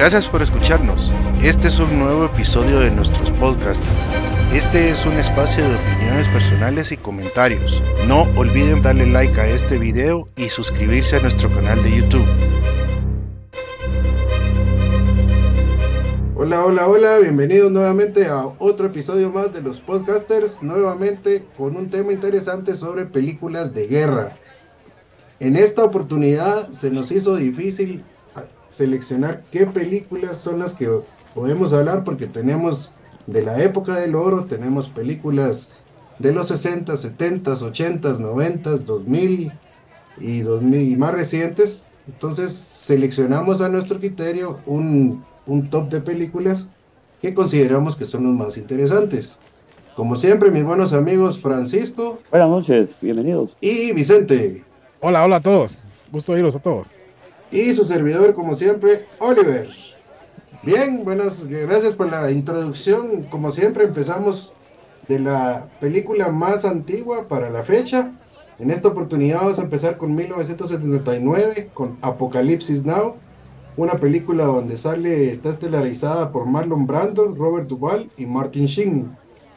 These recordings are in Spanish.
Gracias por escucharnos. Este es un nuevo episodio de nuestros podcasts. Este es un espacio de opiniones personales y comentarios. No olviden darle like a este video y suscribirse a nuestro canal de YouTube. Hola, bienvenidos nuevamente a otro episodio más de los podcasters, nuevamente con un tema interesante sobre películas de guerra. En esta oportunidad se nos hizo difícil seleccionar qué películas son las que podemos hablar porque tenemos de la época del oro, tenemos películas de los 60, 70, 80, 90, 2000 y 2000 y más recientes. Entonces seleccionamos a nuestro criterio un top de películas que consideramos que son los más interesantes. Como siempre, mis buenos amigos Francisco. Buenas noches, bienvenidos. Y Vicente. Hola a todos. Gusto oírlos a todos. Y su servidor, como siempre, Oliver. Bien, gracias por la introducción. Como siempre, empezamos de la película más antigua para la fecha. En esta oportunidad vamos a empezar con 1979, con Apocalipsis Now, una película donde está estelarizada por Marlon Brando, Robert Duvall y Martin Sheen.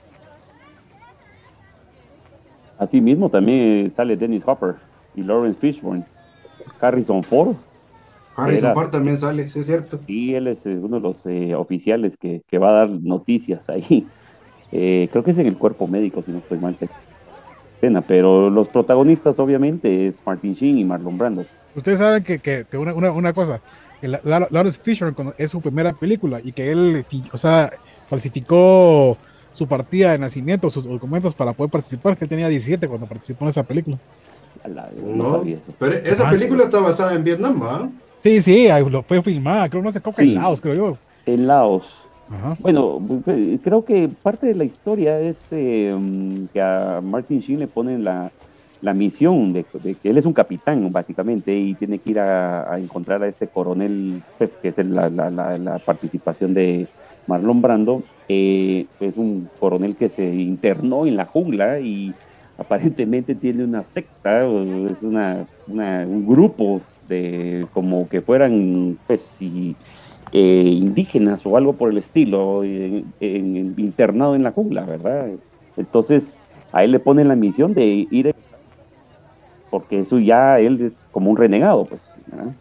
Asimismo también sale Dennis Hopper y Lawrence Fishburne. Harrison Ford También sale, sí es cierto. Y él es uno de los oficiales que va a dar noticias ahí. Creo que es en el cuerpo médico, si no estoy mal. Pero los protagonistas obviamente es Martin Sheen y Marlon Brando. Ustedes saben que una cosa, que Lawrence Fishburne es su primera película y que él, falsificó su partida de nacimiento, sus documentos para poder participar, que él tenía 17 cuando participó en esa película. No, pero esa película está basada en Vietnam, ¿ah? Sí, lo fue filmada, creo, no sé, creo que en Laos, creo yo. En Laos. Ajá. Bueno, creo que parte de la historia es que a Martin Sheen le ponen la misión de que él es un capitán, básicamente, y tiene que ir a encontrar a este coronel, pues, que es la participación de Marlon Brando. Es un coronel que se internó en la jungla y aparentemente tiene una secta, es un grupo de como que fueran, pues, indígenas o algo por el estilo, internado en la jungla, ¿verdad? Entonces a él le ponen la misión de ir, porque eso ya él es como un renegado, pues, ¿verdad?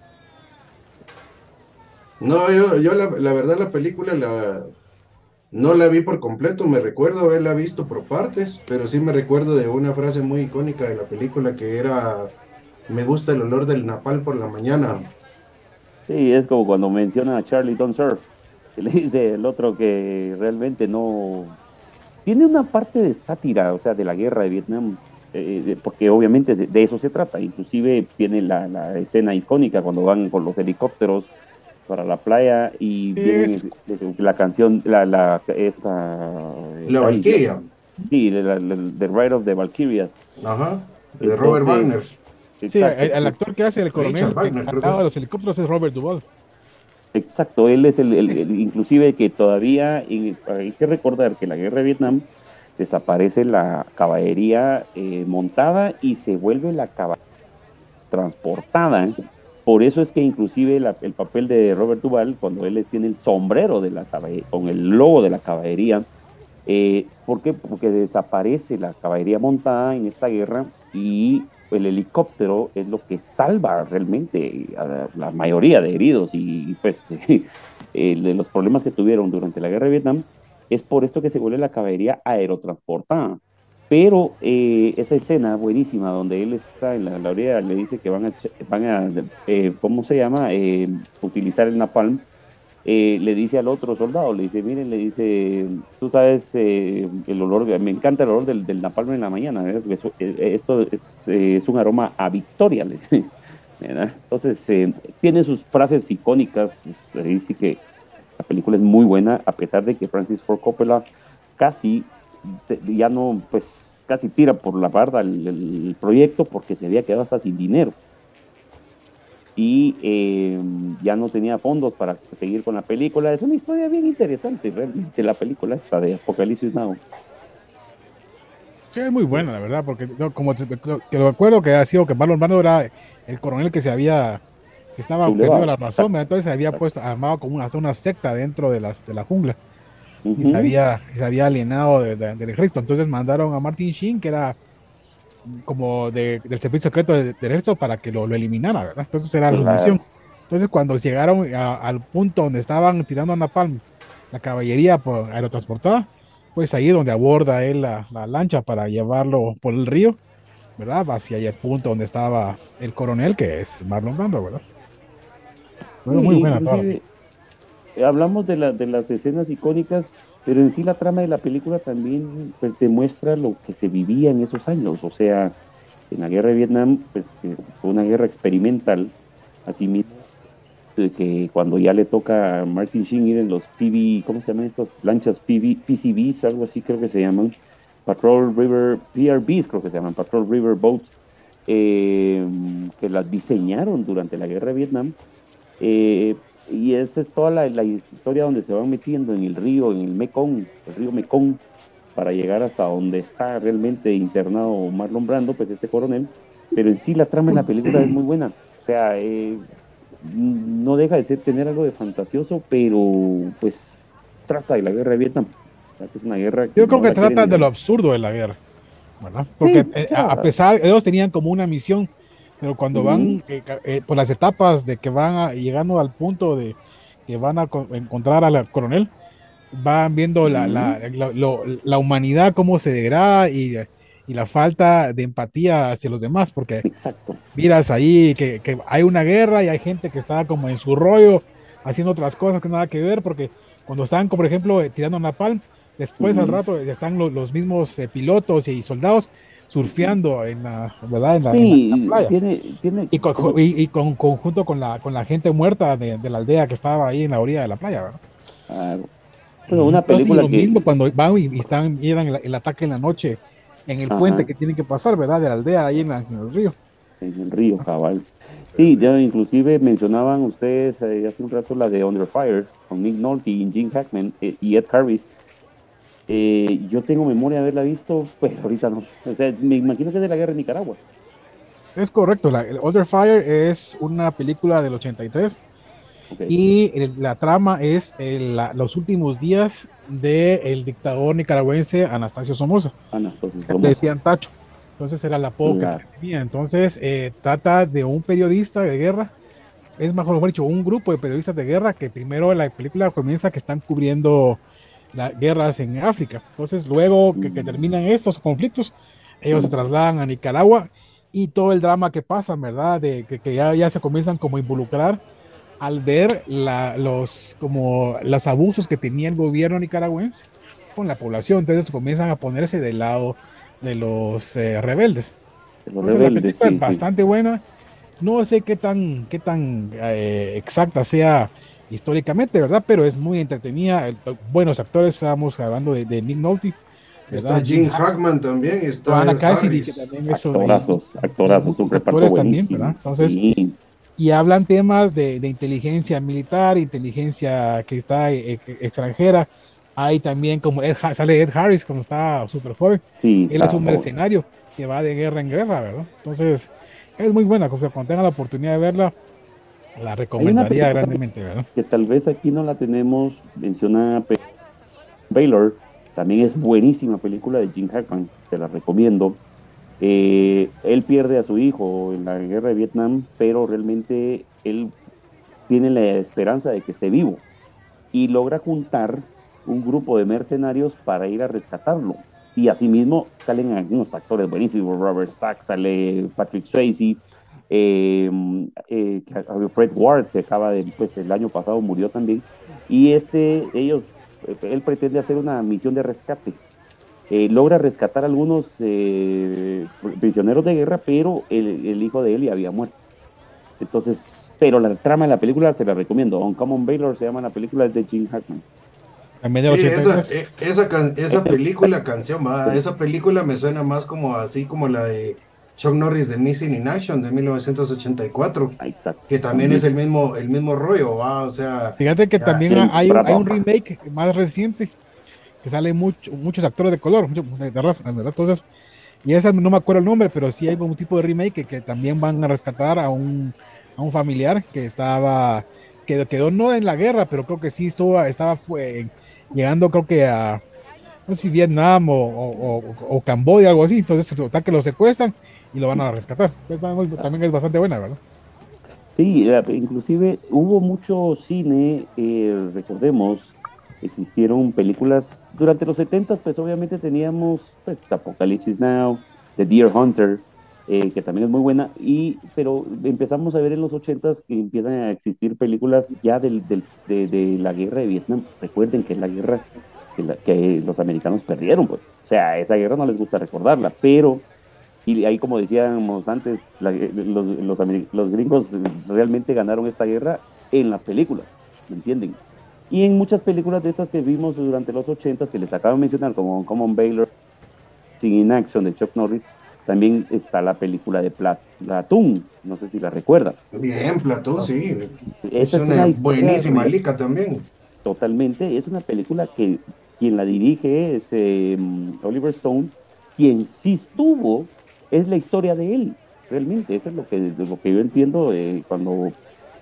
No, yo la verdad la película no la vi por completo, me recuerdo haberla visto por partes, pero sí me recuerdo de una frase muy icónica de la película que era: me gusta el olor del napalm por la mañana. Sí, es como cuando menciona a Charlie Don't Surf, que le dice el otro que realmente no... Tiene una parte de sátira, o sea, de la guerra de Vietnam, porque obviamente de eso se trata. Inclusive tiene la escena icónica cuando van con los helicópteros para la playa y viene la canción, la Valkyria. Sí, The Ride of the Valkyrias. Ajá, de Robert Wagner. Sí, el actor que hace el coronel Wagner, encargado de los helicópteros es Robert Duvall. Exacto, él es inclusive que todavía hay que recordar que en la guerra de Vietnam desaparece la caballería montada y se vuelve la caballería transportada. Por eso es que inclusive el papel de Robert Duvall, cuando él tiene el sombrero de la caballería, con el logo de la caballería, ¿por qué? Porque desaparece la caballería montada en esta guerra y el helicóptero es lo que salva realmente a la mayoría de heridos y pues de los problemas que tuvieron durante la guerra de Vietnam. Es por esto que se vuelve la caballería aerotransportada. Pero esa escena buenísima donde él está en la orilla, le dice que van a ¿cómo se llama? Utilizar el napalm. Le dice al otro soldado, le dice, miren, le dice, tú sabes el olor, me encanta el olor del napalm en la mañana, esto es un aroma a victoria, le dice, ¿verdad? Entonces tiene sus frases icónicas, dice que la película es muy buena, a pesar de que Francis Ford Coppola casi tira por la barda el proyecto porque se había quedado hasta sin dinero. Y ya no tenía fondos para seguir con la película. Es una historia bien interesante, realmente, la película esta de Apocalipsis Now. Sí, es muy buena, la verdad, porque como que lo recuerdo que ha sido que Marlon Brando era el coronel que se había que estaba perdido la razón, ¿verdad? Entonces se había puesto armado como una secta dentro de la jungla y se había alienado del ejército. Entonces mandaron a Martin Sheen, que era como del servicio secreto del ejército, para que lo eliminara, ¿verdad? Entonces era su misión. Entonces cuando llegaron al punto donde estaban tirando a Napalm la caballería aerotransportada, pues ahí donde aborda él la lancha para llevarlo por el río, ¿verdad? Hacia el punto donde estaba el coronel, que es Marlon Brando, ¿verdad? Bueno, muy buena toda. Hablamos de las escenas icónicas, pero en sí la trama de la película también pues, demuestra lo que se vivía en esos años. O sea, en la guerra de Vietnam, pues que fue una guerra experimental, así mismo, que cuando ya le toca a Martin Sheen ir en los PB, ¿cómo se llaman estas lanchas? PCBs, algo así creo que se llaman, Patrol River, PRBs creo que se llaman, Patrol River Boats, que las diseñaron durante la guerra de Vietnam. Y esa es toda la historia donde se van metiendo en el río Mekong, para llegar hasta donde está realmente internado Marlon Brando, pues este coronel. Pero en sí la trama de la película es muy buena. O sea, no deja de tener algo de fantasioso, pero pues trata de la guerra de Vietnam. O sea, que es una guerra que yo creo que trata de lo absurdo de la guerra, ¿verdad? Porque sí, a pesar, ellos tenían como una misión, pero cuando van por las etapas de que van llegando al punto de que van a encontrar al coronel, van viendo la humanidad, cómo se degrada y la falta de empatía hacia los demás, porque miras ahí que hay una guerra y hay gente que está como en su rollo, haciendo otras cosas que nada que ver, porque cuando están, por ejemplo, tirando napalm, después al rato están los mismos pilotos y soldados surfeando en la playa. Conjunto con la gente muerta de la aldea que estaba ahí en la orilla de la playa, ¿verdad? Claro. Pero una película mismo cuando van y llevan el ataque en la noche en el puente que tienen que pasar, ¿verdad? De la aldea ahí en el río. En el río, cabal. Sí, ya inclusive mencionaban ustedes hace un rato la de Under Fire con Nick Nolte y Gene Hackman y Ed Harris. Yo tengo memoria de haberla visto, pues ahorita no. O sea, me imagino que es de la guerra de Nicaragua. Es correcto, Under Fire es una película del 83 y la trama es los últimos días del dictador nicaragüense Anastasio Somoza. Le decían Tacho. Entonces era el apodo que tenía. Entonces trata de un periodista de guerra, es mejor dicho, un grupo de periodistas de guerra que primero la película comienza que están cubriendo las guerras en África. Entonces luego que terminan estos conflictos, ellos se trasladan a Nicaragua y todo el drama que pasa, ¿verdad? De que ya se comienzan como a involucrar al ver los abusos que tenía el gobierno nicaragüense con la población. Entonces comienzan a ponerse del lado de los rebeldes. Entonces, la película es bastante buena. No sé qué tan exacta sea históricamente, ¿verdad? Pero es muy entretenida. Buenos actores, estábamos hablando de Nick Nolte. Está Gene Hackman también, está Ana Cassidy, que también es actorazos, un reparto también, ¿verdad? Entonces, y hablan temas de inteligencia militar, inteligencia que está extranjera. Hay también como sale Ed Harris cuando está súper joven. Él es un mercenario que va de guerra en guerra, ¿verdad? Entonces, es muy buena. Cuando tengan la oportunidad de verla, la recomendaría grandemente, ¿verdad? Que tal vez aquí no la tenemos, menciona Baylor, también es buenísima película de Gene Hackman, te la recomiendo. Él pierde a su hijo en la guerra de Vietnam, pero realmente él tiene la esperanza de que esté vivo y logra juntar un grupo de mercenarios para ir a rescatarlo. Y asimismo salen algunos actores buenísimos, Robert Stack, sale Patrick Swayze, Fred Ward, que acaba de, pues el año pasado murió también, y él pretende hacer una misión de rescate. Logra rescatar a algunos prisioneros de guerra, pero el hijo de él ya había muerto. Entonces, pero la trama de la película se la recomiendo. Uncommon Baylor se llama la película, es de Gene Hackman. Esa película me suena más como así como la de Chuck Norris de Missing in Action de 1984, que también es el mismo rollo, ¿va? O sea, fíjate que también hay un remake más reciente que sale muchos actores de color, de raza, ¿verdad? Entonces, y esa no me acuerdo el nombre, pero sí hay un tipo de remake que también van a rescatar a un a un familiar que quedó no en la guerra, pero creo que sí llegando, creo que a, no sé si Vietnam o Camboya, algo así. Entonces, total que lo secuestran y lo van a rescatar. También es bastante buena, ¿verdad? Sí, inclusive hubo mucho cine, recordemos, existieron películas durante los 70, pues obviamente teníamos pues, Apocalipsis Now, The Deer Hunter, que también es muy buena, pero empezamos a ver en los 80 que empiezan a existir películas ya de la guerra de Vietnam. Recuerden que es la guerra que los americanos perdieron, pues. O sea, esa guerra no les gusta recordarla, pero y ahí, como decíamos antes, los gringos realmente ganaron esta guerra en las películas, ¿me entienden? Y en muchas películas de estas que vimos durante los 80 que les acabo de mencionar, como Common Baylor, Sin in Action de Chuck Norris, también está la película de Platoon, no sé si la recuerdan. Bien, Platón, sí. Es Esa es una una historia buenísima lica también. totalmente, es una película que quien la dirige es Oliver Stone, quien sí estuvo, es la historia de él, realmente, eso es lo que yo entiendo cuando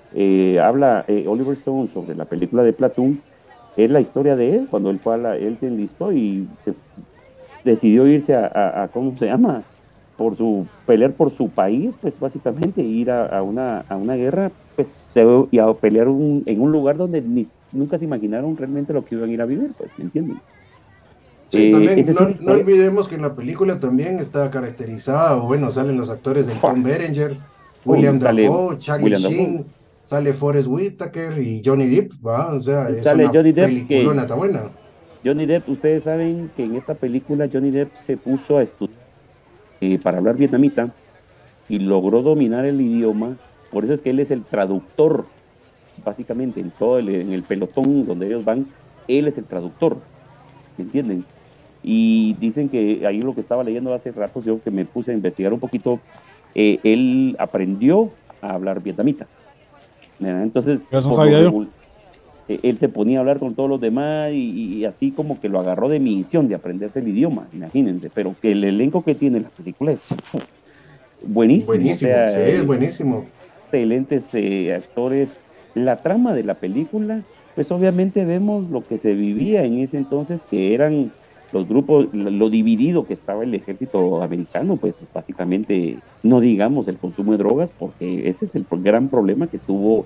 habla Oliver Stone sobre la película de Platoon, es la historia de él, cuando él se enlistó y decidió irse ¿cómo se llama? Pelear por su país, pues básicamente ir a una guerra, pues y a pelear en un lugar donde nunca se imaginaron realmente lo que iban a ir a vivir, pues, ¿me entienden? Sí, también Esa es una no historia. olvidemos que en la película también está caracterizada, o bueno, salen los actores del Tom Berenger, William Uy, sale Dafoe, Charlie William Dafoe, Sheen, sale Forrest Whitaker y Johnny Depp, ¿va? O sea, es sale una Johnny Depp, peliculona tan buena. Johnny Depp, ustedes saben que en esta película Johnny Depp se puso a estudiar para hablar vietnamita y logró dominar el idioma, por eso es que él es el traductor, básicamente, en el pelotón donde ellos van, él es el traductor, ¿me entienden? Y dicen que ahí lo que estaba leyendo hace rato, yo que me puse a investigar un poquito, él aprendió a hablar vietnamita, ¿verdad? Entonces, Eso no sabía yo. él se ponía a hablar con todos los demás y así como que lo agarró de misión de aprenderse el idioma, imagínense, pero que el elenco que tiene la película es buenísimo, o Buenísimo, sí, sea, es buenísimo. excelentes actores. La trama de la película, pues obviamente vemos lo que se vivía en ese entonces, que eran los grupos, lo dividido que estaba el ejército americano, pues básicamente, no digamos el consumo de drogas, porque ese es el gran problema que tuvo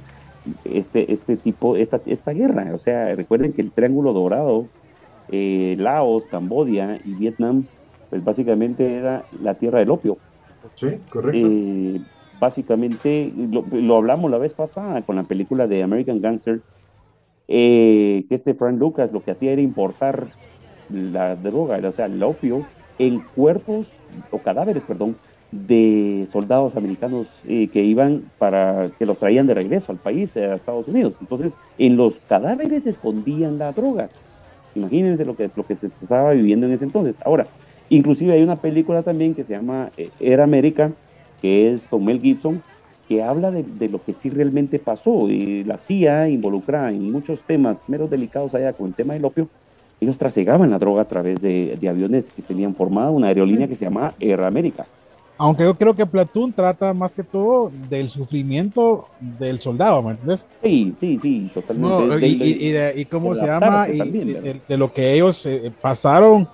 esta guerra. O sea, recuerden que el Triángulo Dorado, Laos, Camboya y Vietnam, pues básicamente era la tierra del opio. Sí, correcto. eh, Básicamente, lo hablamos la vez pasada con la película de American Gangster, que Frank Lucas lo que hacía era importar la droga, o sea, el opio, en cuerpos o cadáveres, perdón, de soldados americanos que iban que los traían de regreso al país, a Estados Unidos. Entonces, en los cadáveres se escondían la droga. Imagínense lo que se estaba viviendo en ese entonces. Ahora, inclusive hay una película también que se llama Era América, que es con Mel Gibson, que habla de lo que sí realmente pasó. Y la CIA involucrada en muchos temas menos delicados allá con el tema del opio, ellos trasegaban la droga a través de aviones que tenían formada una aerolínea que se llama Air América. Aunque yo creo que Platoon trata más que todo del sufrimiento del soldado, ¿me entiendes? Sí, sí, sí, totalmente. No, y cómo se llama, adaptarse también, ¿verdad? de lo que ellos pasaron,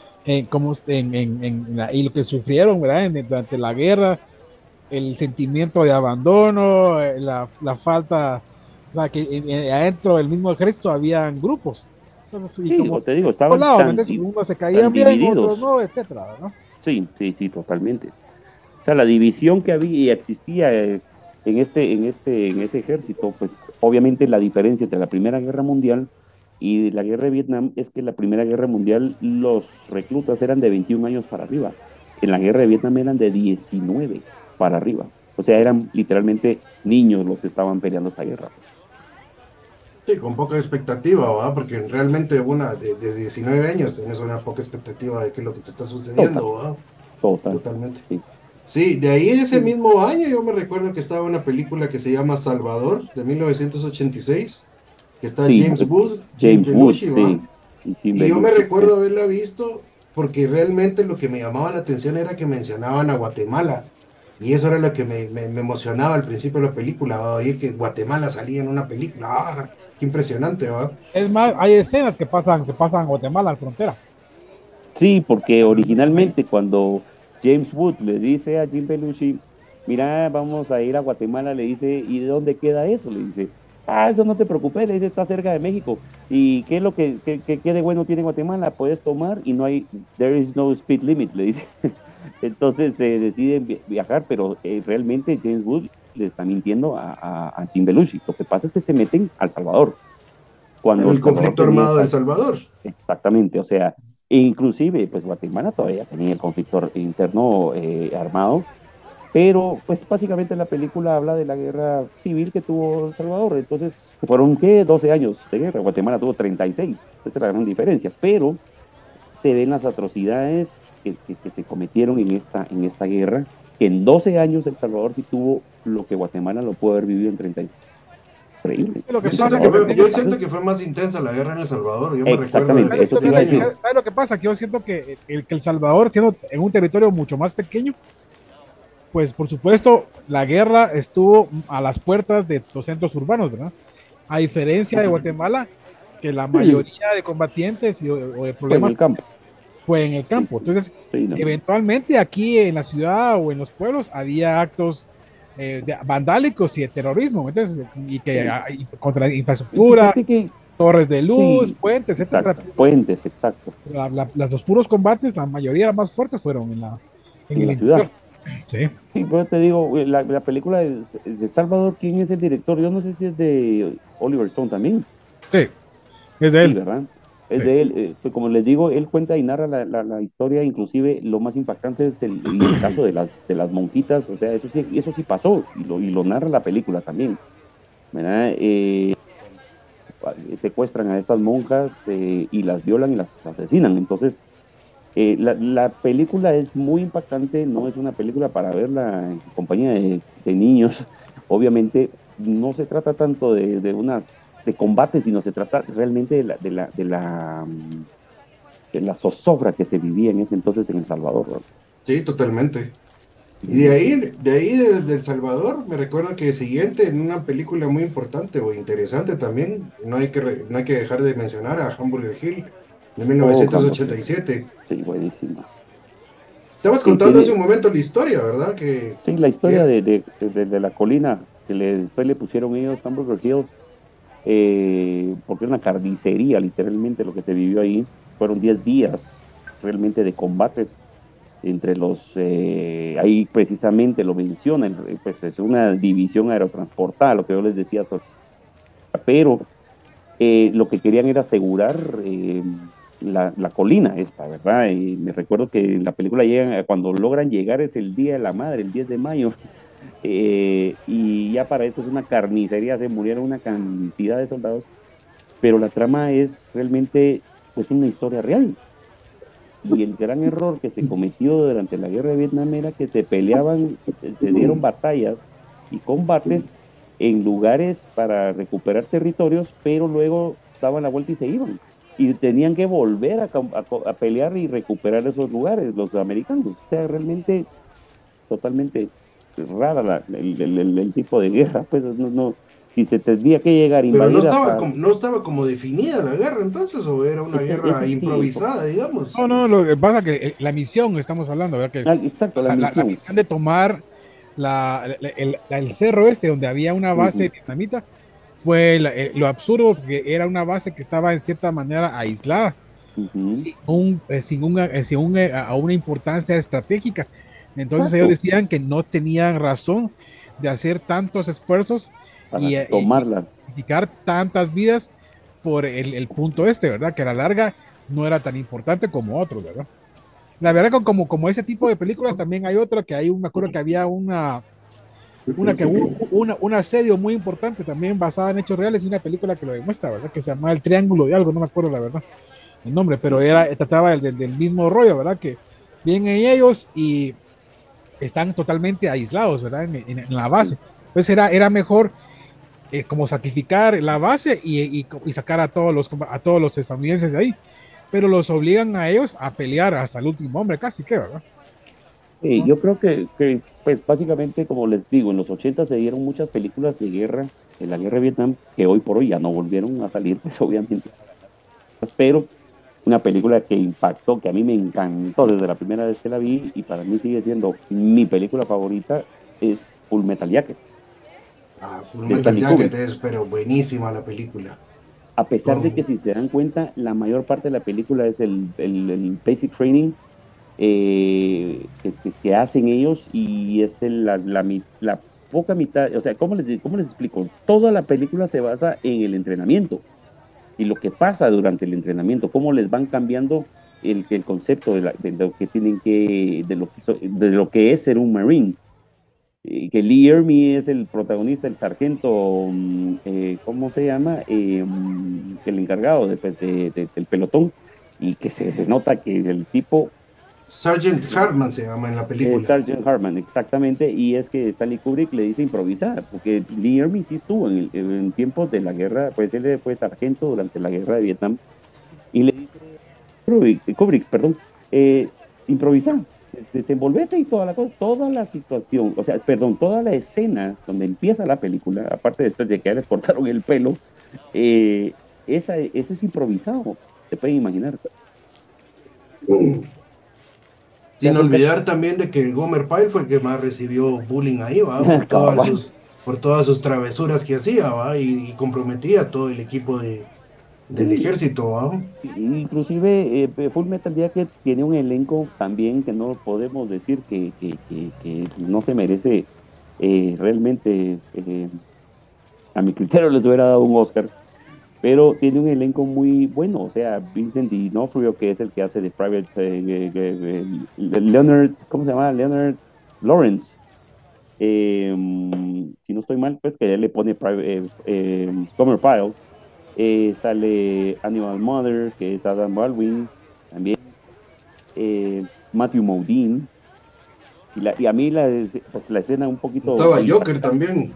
y lo que sufrieron, ¿verdad? Durante la guerra, el sentimiento de abandono, la falta, o sea, que adentro del mismo ejército habían grupos. Entonces, y Sí, como o te digo, por estaban lado, ¿me entiendes? Unos se tan caían bien, otros divididos. no, etcétera, ¿no? Sí, sí, sí, totalmente. O sea, la división que había y existía en ese ejército, pues obviamente la diferencia entre la Primera Guerra Mundial y la Guerra de Vietnam es que en la Primera Guerra Mundial los reclutas eran de 21 años para arriba. En la Guerra de Vietnam eran de 19 para arriba. O sea, eran literalmente niños los que estaban peleando esta guerra. Sí, con poca expectativa, ¿va? Porque realmente de 19 años tienes una poca expectativa de qué es lo que te está Total, sucediendo, ¿va? total. Totalmente. Sí. Sí, de ahí ese Sí. mismo año yo me recuerdo que estaba una película que se llama Salvador, de 1986, que está Sí, James Wood, Jim James Woods, Belushi, ¿va? sí. Y Jim Y yo me Belushi, sí. recuerdo haberla visto porque realmente lo que me llamaba la atención era que mencionaban a Guatemala. Y eso era lo que me emocionaba al principio de la película, ¿va? Oír que Guatemala salía en una película. ¡Ah! ¡Qué impresionante, va! Es más, hay escenas que pasan en Guatemala, en la frontera. Sí, porque Ahí. originalmente cuando James Wood le dice a Jim Belushi, mira, vamos a ir a Guatemala, le dice, ¿y de dónde queda eso? Le dice, eso no te preocupes, le dice, está cerca de México. ¿Y qué es lo qué de bueno tiene Guatemala? Puedes tomar y no hay, there is no speed limit, le dice. Entonces se deciden viajar, pero realmente James Wood le está mintiendo a Jim Belushi. Lo que pasa es que se meten al Salvador, En cuando el El Salvador conflicto tenía armado del esta. Salvador. Exactamente, o sea, e inclusive, pues Guatemala todavía tenía el conflicto interno armado, pero pues básicamente la película habla de la guerra civil que tuvo El Salvador, entonces fueron, ¿qué? 12 años de guerra, Guatemala tuvo 36, esa es la gran diferencia, pero se ven las atrocidades que se cometieron en esta guerra, que en 12 años El Salvador sí tuvo lo que Guatemala lo pudo haber vivido en 36. Increíble. Lo que Yo pasa siento es que que fue, también, yo siento que fue más intensa la guerra en El Salvador. Yo me recuerdo Exactamente, de eso te iba a decir. pequeño. ¿sabes lo que pasa? Que yo siento que El Salvador, siendo en un territorio mucho más pequeño, pues por supuesto la guerra estuvo a las puertas de los centros urbanos, ¿verdad? A diferencia de Guatemala, que la Sí, mayoría de combatientes o de fue en el problemas campo. fue en el Sí, campo. Entonces, sí, no. eventualmente aquí en la ciudad o en los pueblos había actos vandálicos y de terrorismo, entonces, Sí. y contra la Y infraestructura, fíjate que torres de luz, sí, puentes, etcétera. exacto, puentes, exacto, Los puros combates, la mayoría más fuertes fueron en en el la ciudad. interior. Sí, Sí, pero te digo, la película de Salvador, ¿quién es el director? Yo no sé si es de Oliver Stone también. sí, es de Sí, él. ¿verdad? Es Sí. de él. Pues como les digo, él cuenta y narra la historia, inclusive lo más impactante es el caso de las monjitas, o sea, eso sí pasó y lo narra la película también, ¿verdad? Secuestran a estas monjas y las violan y las asesinan. Entonces, la película es muy impactante, no es una película para verla en compañía de niños. Obviamente, no se trata tanto de combate, sino se trata realmente de la zozobra que se vivía en ese entonces en El Salvador, ¿verdad? Sí, totalmente. Y Y, de ahí de El Salvador, me recuerdo que siguiente, en una película muy importante o interesante también, no hay que dejar de mencionar a Hamburger Hill de mil oh, novecientos Hamburger ochenta y Hill. siete Sí, buenísima. Estabas Sí, contando hace tiene, un momento la historia, ¿verdad? sí, la Que historia de la colina que después le pusieron ellos Hamburger Hill, porque era una carnicería, literalmente, lo que se vivió ahí. Fueron 10 días realmente de combates entre ahí precisamente lo mencionan, pues es una división aerotransportada, lo que yo les decía, pero lo que querían era asegurar la colina esta, ¿verdad? Y me recuerdo que en la película llegan, cuando logran llegar es el Día de la Madre, el 10 de mayo, y ya para esto es una carnicería, se murieron una cantidad de soldados, pero la trama es realmente pues una historia real. Y el gran error que se cometió durante la guerra de Vietnam era que se peleaban, se dieron batallas y combates en lugares para recuperar territorios, pero luego daban la vuelta y se iban. Y tenían que volver a pelear y recuperar esos lugares, los americanos. O sea, realmente totalmente rara el tipo de guerra. Pues no, si se tendría que llegar a Pero invadir hasta. no estaba como definida la guerra entonces, o era una Eso guerra sí, improvisada, digamos. No, no, lo que pasa es que la misión, estamos hablando, ¿verdad? Que exacto, la la misión. misión de tomar el cerro este, donde había una base Ujú, vietnamita, fue lo absurdo, que era una base que estaba en cierta manera aislada, ujú, a una importancia estratégica. Entonces ellos exacto, decían que no tenían razón de hacer tantos esfuerzos para y tomarla. sacrificar tantas vidas por el punto este, ¿verdad? Que a la larga no era tan importante como otros, ¿verdad? La verdad que como ese tipo de películas también hay otra que me acuerdo que había que hubo un asedio muy importante también basada en hechos reales y una película que lo demuestra, ¿verdad? Que se llama El Triángulo de algo, no me acuerdo la verdad el nombre, pero trataba del mismo rollo, ¿verdad? Que vienen ellos y están totalmente aislados, ¿verdad? En la base. Entonces era mejor como sacrificar la base y sacar a todos los estadounidenses de ahí, pero los obligan a ellos a pelear hasta el último hombre, casi que, ¿verdad? Yo creo que, pues básicamente, como les digo, en los 80 se dieron muchas películas de guerra, de la guerra de Vietnam, que hoy por hoy ya no volvieron a salir, pues obviamente, pero una película que impactó, que a mí me encantó desde la primera vez que la vi, y para mí sigue siendo mi película favorita, es Full Metal Jacket, Full de Metal Stanley Jacket Kubrick. es, pero buenísima la película. A pesar de Con que si se dan cuenta, la mayor parte de la película es el basic training que hacen ellos, y es la poca mitad, o sea, ¿cómo les explico? Toda la película se basa en el entrenamiento y lo que pasa durante el entrenamiento, cómo les van cambiando el concepto de lo que tienen que, de lo que es ser un Marine. Que Lee Ermey es el protagonista, el sargento, ¿cómo se llama? El encargado pues, del pelotón, y que se denota que el tipo, Sergeant Hartman se llama en la película. Sergeant Hartman, exactamente, y es que Stanley Kubrick le dice improvisar, porque Lee Ermey sí estuvo en tiempos de la guerra, pues él fue sargento durante la guerra de Vietnam, y le dice Kubrick, perdón, improvisar, desenvolvete y toda la cosa, toda la situación, o sea, perdón, toda la escena donde empieza la película, aparte después de que ya les cortaron el pelo, eh, eso es improvisado, se pueden imaginar. Sin olvidar también de que Gomer Pyle fue el que más recibió bullying ahí, ¿va? Por todas sus travesuras que hacía, ¿va? Y comprometía a todo el equipo del ejército, ¿va? Inclusive Full Metal Jacket tiene un elenco también que no podemos decir que no se merece realmente, a mi criterio les hubiera dado un Oscar, pero tiene un elenco muy bueno, o sea, Vincent D'Onofrio, que es el que hace de Private, Leonard, ¿cómo se llama? Leonard Lawrence, si no estoy mal, pues que ya le pone Gomer Pyle, sale Animal Mother, que es Adam Baldwin, también Matthew Modine, y a mí pues, la escena un poquito Estaba me Joker impacta. también.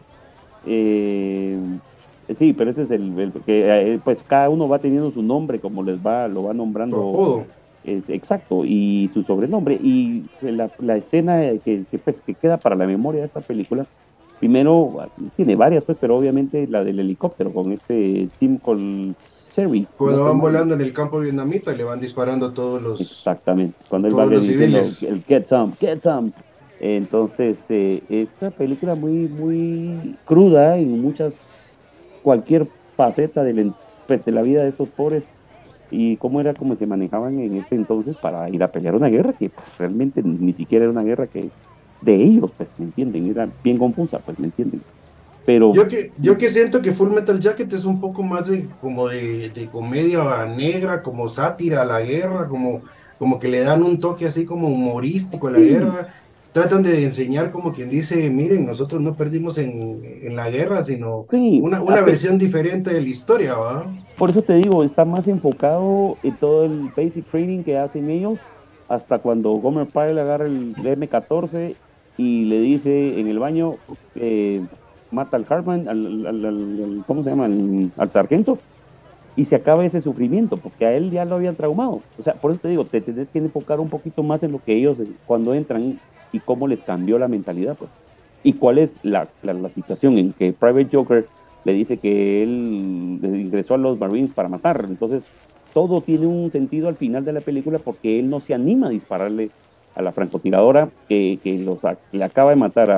Eh, sí, pero ese es el que pues cada uno va teniendo su nombre, como lo va Su nombrando, apodo. exacto, y su sobrenombre, y la escena pues, que queda para la memoria de esta película, primero, tiene varias, pues, pero obviamente la del helicóptero con Tim Sherry, si no Cuando estoy van mal. volando en el campo vietnamita, le van disparando a Exactamente, cuando él va todos los diciendo civiles. el get some. Entonces, esa película muy, muy cruda en cualquier faceta pues, de la vida de estos pobres, y cómo era como se manejaban en ese entonces para ir a pelear una guerra que pues, realmente ni siquiera era una guerra que de ellos, pues, ¿me entienden? Era bien confusa, pues, ¿me entienden? Pero, Yo que siento que Full Metal Jacket es un poco más como de comedia negra, como sátira a la guerra, como que le dan un toque así como humorístico a la sí, guerra. Tratan de enseñar como quien dice, miren, nosotros no perdimos en la guerra, sino sí, una versión diferente de la historia, ¿va? por eso te digo, está más enfocado en todo el basic training que hacen ellos, hasta cuando Gomer Pyle agarra el M14 y le dice en el baño, mata al Hartman, ¿cómo se llama? Al sargento, y se acaba ese sufrimiento, porque a él ya lo habían traumado. O sea, por eso te digo, te tienes que enfocar un poquito más en lo que ellos, cuando entran, y cómo les cambió la mentalidad, pues. Y cuál es la situación en que Private Joker le dice que él ingresó a los Marines para matar. Entonces, todo tiene un sentido al final de la película, porque él no se anima a dispararle a la francotiradora le acaba de matar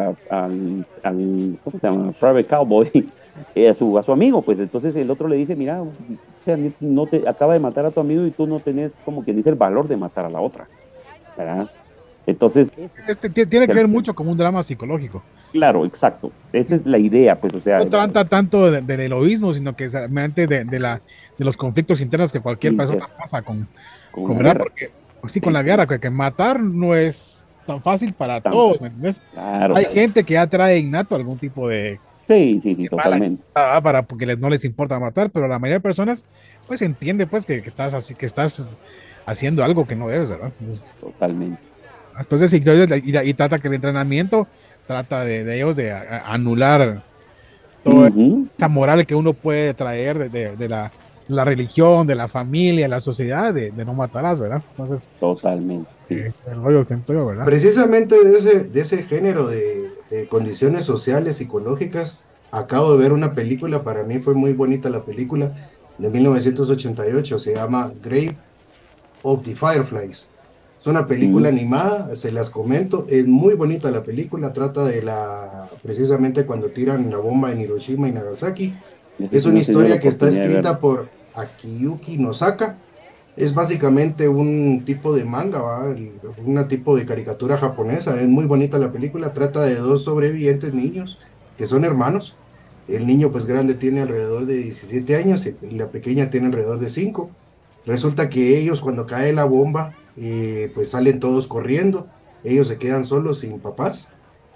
¿cómo se llama? Private Cowboy, a su amigo. Pues entonces el otro le dice, mira, o sea, no te acaba de matar a tu amigo y tú no tenés, como quien dice, el valor de matar a la otra, ¿verdad? Entonces, Tiene que ver mucho como un drama psicológico. claro, exacto. Esa es la idea, pues, o sea, No trata tanto del heroísmo, sino que realmente de los conflictos internos que cualquier persona pasa con una ¿verdad? guerra. Porque, pues sí, con la guerra, que matar no es tan fácil para Tan todos, ¿me entiendes? claro. Hay gente que ya trae innato algún tipo de Sí, mala totalmente. porque no les importa matar, pero la mayoría de personas, pues entiende, pues, que estás así, que estás haciendo algo que no debes, ¿verdad? Totalmente. Entonces, y trata que el entrenamiento trata de ellos de anular toda esa moral que uno puede traer de la religión, de la familia, la sociedad, de no matarás, ¿verdad? Entonces, Totalmente, sí. el rollo que estoy, ¿verdad? Precisamente de ese género de condiciones sociales, psicológicas, acabo de ver una película, para mí fue muy bonita la película, de 1988, se llama Grave of the Fireflies. Es una película animada, se las comento, es muy bonita la película, trata de precisamente cuando tiran la bomba en Hiroshima y Nagasaki. Es una historia que está escrita por Akiyuki Nosaka. Es básicamente un tipo de manga, ¿va? Un tipo de caricatura japonesa. Es muy bonita la película, trata de dos sobrevivientes niños que son hermanos. El niño pues grande tiene alrededor de 17 años y la pequeña tiene alrededor de 5. Resulta que ellos cuando cae la bomba, pues salen todos corriendo, ellos se quedan solos sin papás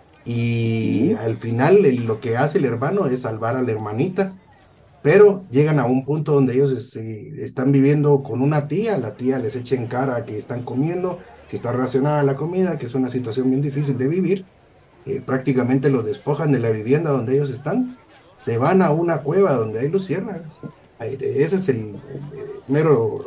y al final lo que hace el hermano es salvar a la hermanita, pero llegan a un punto donde ellos están viviendo con una tía, la tía les echa en cara que están comiendo, que está racionada la comida, que es una situación bien difícil de vivir, prácticamente los despojan de la vivienda donde ellos están, se van a una cueva donde hay luciérnagas. Ese es el mero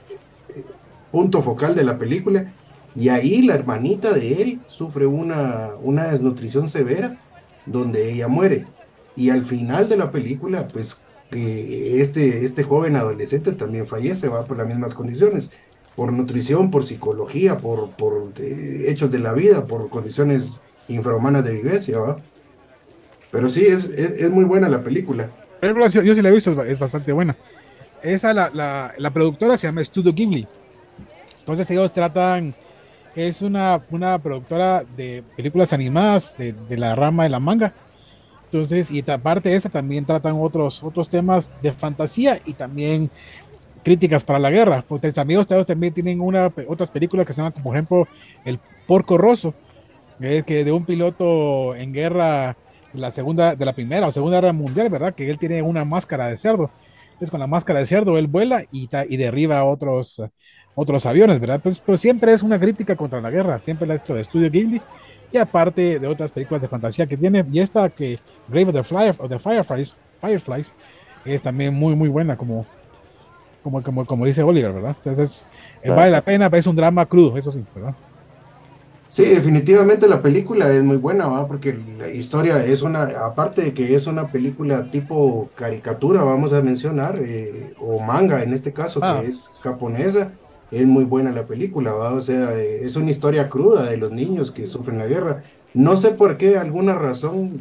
punto focal de la película. Y ahí la hermanita de él sufre una desnutrición severa donde ella muere. Y al final de la película, pues este joven adolescente también fallece, va por las mismas condiciones, por nutrición, por psicología, por hechos de la vida, por condiciones infrahumanas de vivencia, ¿va? Pero sí, es muy buena la película. Yo sí la he visto, es bastante buena. Esa, la productora se llama Studio Ghibli. Entonces ellos tratan, es una productora de películas animadas de la rama de la manga. Entonces, y aparte de esa también tratan otros temas de fantasía y también críticas para la guerra. Porque también ustedes también tienen otras películas que se llaman, como por ejemplo, El Porco Rosso, que de un piloto en guerra de la Primera o Segunda Guerra Mundial, ¿verdad? Que él tiene una máscara de cerdo. Entonces, con la máscara de cerdo él vuela y derriba otros aviones, ¿verdad? Entonces, pero siempre es una crítica contra la guerra, siempre la esto de Studio Ghibli, y aparte de otras películas de fantasía que tiene, y esta que Grave of the Fireflies es también muy muy buena, como dice Oliver, ¿verdad? Entonces, vale la pena, es un drama crudo, eso sí, ¿verdad? Sí, definitivamente la película es muy buena, ¿va? Porque la historia es aparte de que es una película tipo caricatura, vamos a mencionar, o manga en este caso, que es japonesa, es muy buena la película, ¿va? O sea, es una historia cruda de los niños que sufren la guerra. No sé por qué, alguna razón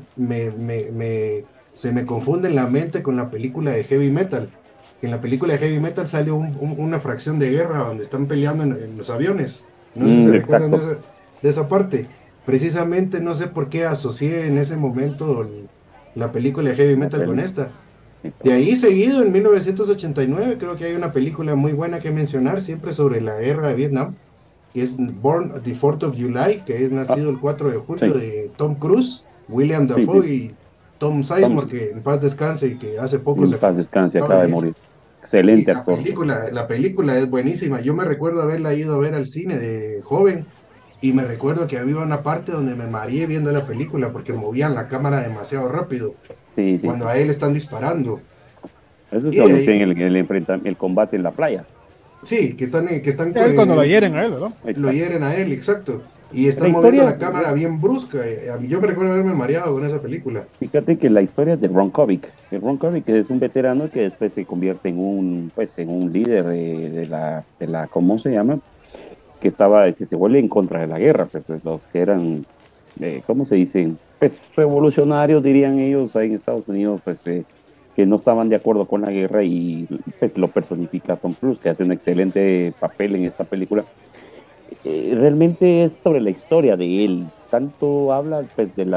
se me confunde en la mente con la película de Heavy Metal. En la película de Heavy Metal sale una fracción de guerra donde están peleando en los aviones. No sé si se recuerdan de esa parte. Precisamente no sé por qué asocié en ese momento la película de Heavy Metal con esta. De ahí seguido, en 1989, creo que hay una película muy buena que mencionar, siempre sobre la guerra de Vietnam, que es Born the 4th of July, que es nacido el 4 de julio, de Tom Cruise, William Dafoe y Tom Sizemore, que en paz descanse y que hace poco en paz descanse, acaba de morir. Excelente actor. La película es buenísima. Yo me recuerdo haberla ido a ver al cine de joven y me recuerdo que había una parte donde me mareé viendo la película porque movían la cámara demasiado rápido cuando a él están disparando. Eso es donde tienen el combate en la playa. Sí, que están cuando lo hieren a él, ¿no? Lo hieren a él, exacto. Y están moviendo la cámara bien brusca. Yo me recuerdo haberme mareado con esa película. Fíjate que la historia de Ron Kovic. Ron Kovic es un veterano que después se convierte en un líder de la ¿cómo se llama? Que se vuelve en contra de la guerra, pues los que eran, ¿cómo se dice? Pues revolucionarios, dirían ellos, ahí en Estados Unidos, pues que no estaban de acuerdo con la guerra, y pues lo personifica Tom Cruise, que hace un excelente papel en esta película. Realmente es sobre la historia de él, tanto habla pues de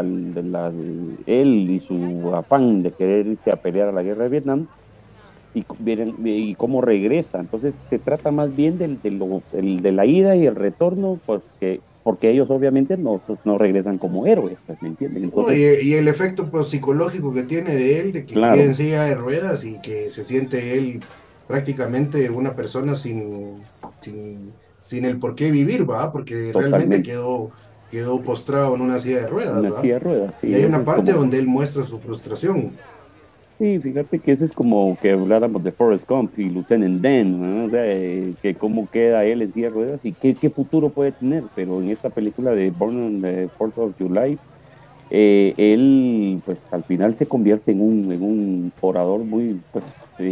él y su afán de querer irse a pelear a la guerra de Vietnam, y cómo regresa. Entonces se trata más bien de la ida y el retorno, pues porque ellos obviamente no regresan como héroes, pues, ¿me entienden? Entonces, y el efecto pues, psicológico que tiene de él, de que quede en silla de ruedas y que se siente él prácticamente una persona sin el por qué vivir, ¿va? Porque realmente quedó postrado en una silla de ruedas, ¿va? Silla de ruedas, sí, y hay una parte donde él muestra su frustración. Sí, fíjate que ese es como que habláramos de Forrest Gump y Lieutenant Dan, ¿no? O sea, que cómo queda él en silla de ruedas y qué futuro puede tener, pero en esta película de Born on the 4th of July, él pues al final se convierte en un orador muy, pues,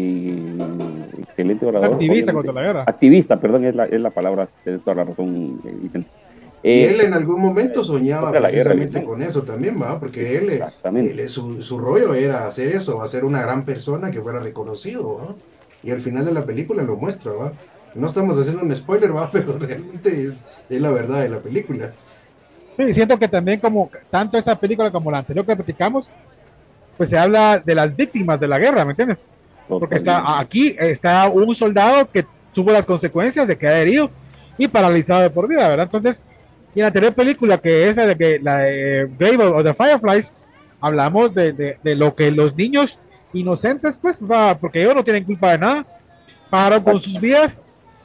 excelente orador, Activista obviamente. contra la guerra. Activista, perdón, es la palabra, tienes toda la razón, Vicente. Y él en algún momento soñaba Contra la guerra de precisamente Vietnam. con eso también, ¿va? Porque Exactamente. su rollo era hacer eso, hacer una gran persona que fuera reconocido, ¿va? Y al final de la película lo muestra, ¿va? No estamos haciendo un spoiler, ¿va? Pero realmente es la verdad de la película. Sí, siento que también como tanto esta película como la anterior que platicamos, pues se habla de las víctimas de la guerra, ¿me entiendes? Porque aquí está un soldado que tuvo las consecuencias de quedar herido y paralizado de por vida, ¿verdad? Entonces, y en la anterior película, que es la de Grave of the Fireflies, hablamos de lo que los niños inocentes, pues, o sea, porque ellos no tienen culpa de nada, pagaron con sus vidas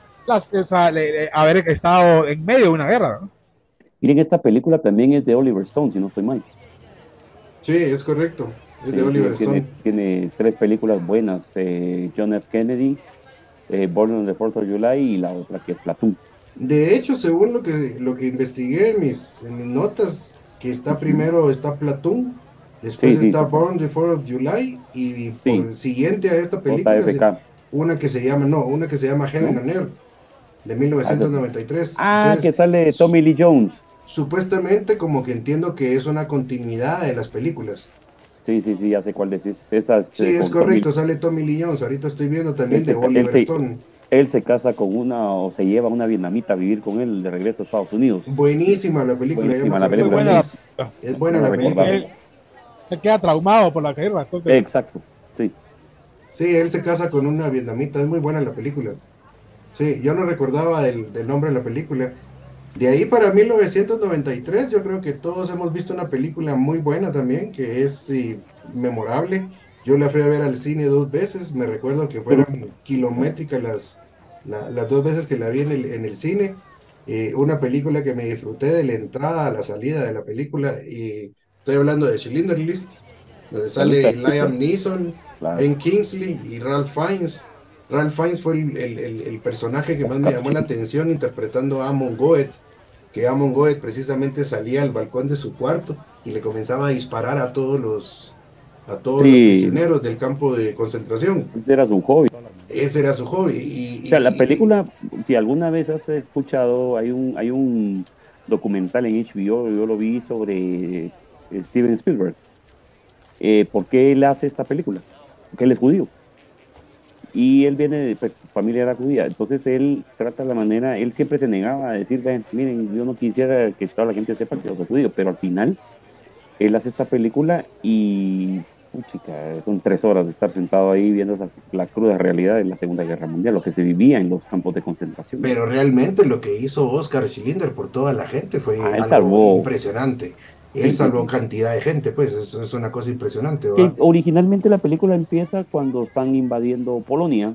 o sea, haber estado en medio de una guerra, ¿no? Miren, esta película también es de Oliver Stone, si no estoy mal. Sí, es correcto. Es de Oliver Stone. Tiene 3 películas buenas: John F. Kennedy, Born on the 4th of July y la otra que es Platoon. De hecho, según lo que investigué en mis notas, que está primero está Platoon, después está Born the 4th of July y por siguiente a esta película una que se llama Heaven and Earth de 1993. Entonces, que sale Tommy Lee Jones. Supuestamente como que entiendo que es una continuidad de las películas. Sí, ya sé cuál decís. Esas, sí, es correcto, sale Tommy Lee Jones. Ahorita estoy viendo también de Oliver Stone. Él se casa con o se lleva a una vietnamita a vivir con él de regreso a Estados Unidos. Buenísima la película. Buenísima la película. Es buena la película. Se queda traumado por la guerra. Entonces... Exacto, sí. Sí, él se casa con una vietnamita. Es muy buena la película. Sí, yo no recordaba del nombre de la película. De ahí para 1993, yo creo que todos hemos visto una película muy buena también, que es memorable. Yo la fui a ver al cine 2 veces, me recuerdo que fueron kilométricas las 2 veces que la vi en el cine. Una película que me disfruté de la entrada a la salida de la película, y estoy hablando de Schindler's List, donde sale Liam Neeson, Ben Kingsley y Ralph Fiennes. Ralph Fiennes fue el personaje que más me llamó la atención interpretando a Amon Goeth, que Amon Goeth precisamente salía al balcón de su cuarto y le comenzaba a disparar a todos los prisioneros del campo de concentración. Ese era su hobby. Ese era su hobby. O sea, la película, si alguna vez has escuchado, hay un documental en HBO, yo lo vi sobre Steven Spielberg. ¿Por qué él hace esta película? Porque él es judío. Y él viene de familia era judía, entonces él trata la manera, él siempre se negaba a decir, miren, yo no quisiera que toda la gente sepa que yo soy judío, pero al final él hace esta película y chica, son 3 horas de estar sentado ahí viendo la cruda realidad de la Segunda Guerra Mundial, lo que se vivía en los campos de concentración. Pero realmente lo que hizo Oskar Schindler por toda la gente fue algo impresionante. Él salvó cantidad de gente, pues eso es una cosa impresionante. Que originalmente la película empieza cuando están invadiendo Polonia,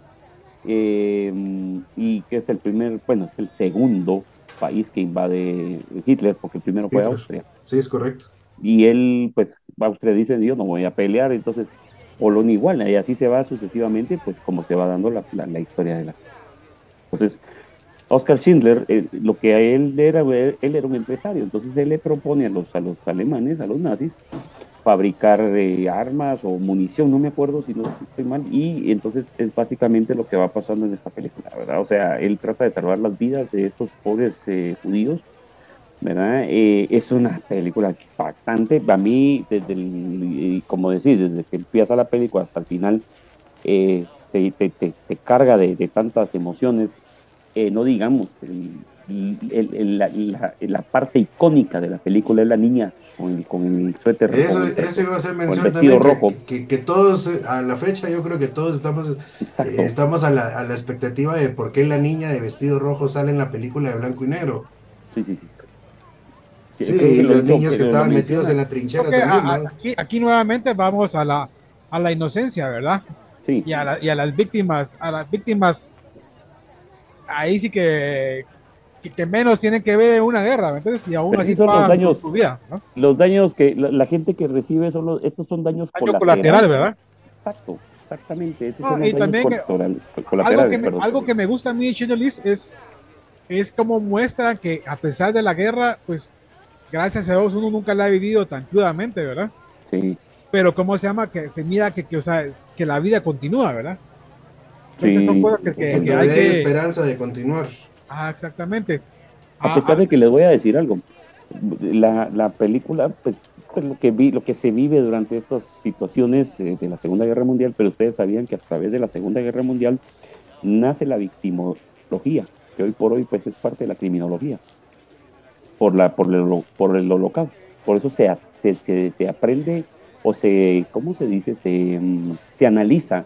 y que es es el segundo país que invade Hitler, porque el primero fue Austria. Sí, es correcto. Y él, pues, Austria dice, yo no voy a pelear, entonces Polonia igual, y así se va sucesivamente, pues como se va dando la historia de las... Entonces, Oskar Schindler, lo que a él era un empresario, entonces él le propone a los alemanes, a los nazis, fabricar armas o munición, no me acuerdo si no estoy mal, y entonces es básicamente lo que va pasando en esta película, ¿verdad? O sea, él trata de salvar las vidas de estos pobres judíos, ¿verdad? Es una película impactante, a mí, como decís, desde que empieza la película hasta el final, te carga de tantas emociones. No digamos, la parte icónica de la película es la niña con el suéter rojo. Eso iba a ser mención el vestido también, rojo. Que todos, a la fecha, yo creo que todos estamos a la expectativa de por qué la niña de vestido rojo sale en la película de blanco y negro. Sí. Sí, y los niños que estaban metidos en la trinchera también, ¿no? Aquí nuevamente vamos a la inocencia, ¿verdad? Sí. Y a las víctimas, ahí sí que menos tienen que ver una guerra, entonces, y aún así son los daños, su vida, ¿no? Los daños que la gente que recibe estos son daños colaterales, ¿verdad? Exacto, exactamente. Esos Ah, son los y daños también colaterales, perdón. algo que me gusta a mí de Schindler's List es como muestra que a pesar de la guerra, pues gracias a Dios uno nunca la ha vivido tan crudamente, ¿verdad? Sí, Pero ¿cómo se llama? Que se mira o sea, que la vida continúa, ¿verdad? Entonces son sí, cosas Que que hay todavía hay que... esperanza de continuar. Ah, exactamente. a pesar Ah, de que les voy a decir algo, la película, pues lo que se vive durante estas situaciones de la Segunda Guerra Mundial, pero ustedes sabían que a través de la Segunda Guerra Mundial nace la victimología, que hoy por hoy pues es parte de la criminología, por el holocausto. Por eso se aprende o ¿cómo se dice? Se analiza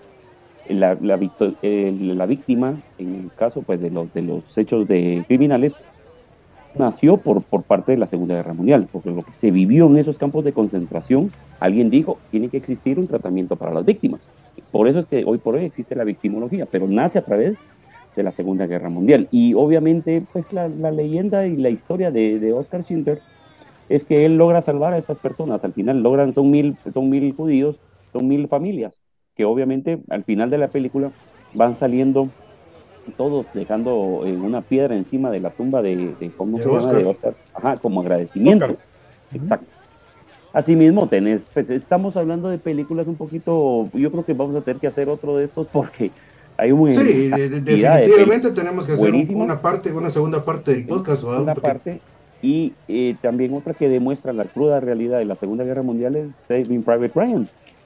la víctima, en el caso pues de los hechos de criminales, nació por parte de la Segunda Guerra Mundial, porque lo que se vivió en esos campos de concentración, alguien dijo, tiene que existir un tratamiento para las víctimas. Por eso es que hoy por hoy existe la victimología, pero nace a través de la Segunda Guerra Mundial. Y obviamente, pues la leyenda y la historia de Oscar Schindler es que él logra salvar a estas personas. Al final son mil judíos, son 1000 familias, que obviamente al final de la película van saliendo todos dejando una piedra encima de la tumba ¿cómo De se llama? De Oscar. Oscar. Ajá, como Oscar. agradecimiento. Exacto. Asimismo, pues estamos hablando de películas un poquito, yo creo que vamos a tener que hacer otro de estos porque hay una Sí, cantidad de definitivamente tenemos que hacer buenísimas, una segunda parte del ¿sí? podcast, ¿verdad? Una Porque parte, y también otra que demuestra la cruda realidad de la Segunda Guerra Mundial es Saving Private Ryan.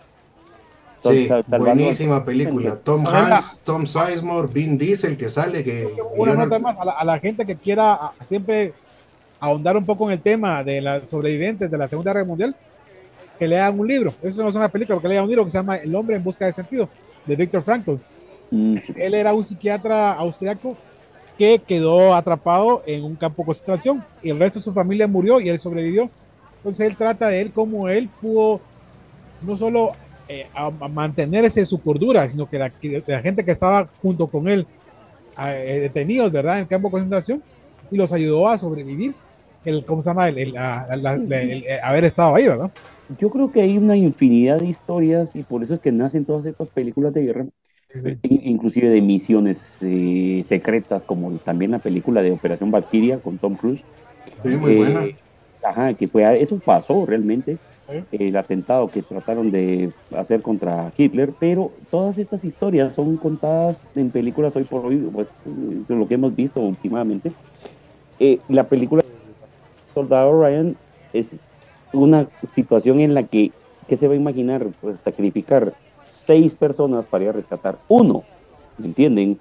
sí, Salvando buenísima película. Tom A ver, Hanks, Tom Sizemore, Vin Diesel que sale, que una nota más a la gente que quiera siempre ahondar un poco en el tema de las sobrevivientes de la Segunda Guerra Mundial, que lean un libro. Eso no es una película, porque lean un libro que se llama El hombre en busca de sentido, de Viktor Frankl. Él era un psiquiatra austriaco que quedó atrapado en un campo de concentración y el resto de su familia murió y él sobrevivió. Entonces él trata de él como él pudo no solo a mantenerse su cordura, sino que la gente que estaba junto con él, detenidos, ¿verdad?, en el campo de concentración, y los ayudó a sobrevivir, ¿cómo se llama? Haber estado ahí, ¿verdad? Yo creo que hay una infinidad de historias y por eso es que nacen todas estas películas de guerra, Sí, sí. inclusive de misiones secretas, como también la película de Operación Valkyria con Tom Cruise. Sí, muy buena. Ajá, eso pasó realmente, Sí. el atentado que trataron de hacer contra Hitler, pero todas estas historias son contadas en películas hoy por hoy, pues lo que hemos visto últimamente. La película Soldado Ryan es una situación en la ¿qué se va a imaginar? Pues, sacrificar 6 personas para ir a rescatar uno, ¿me entienden?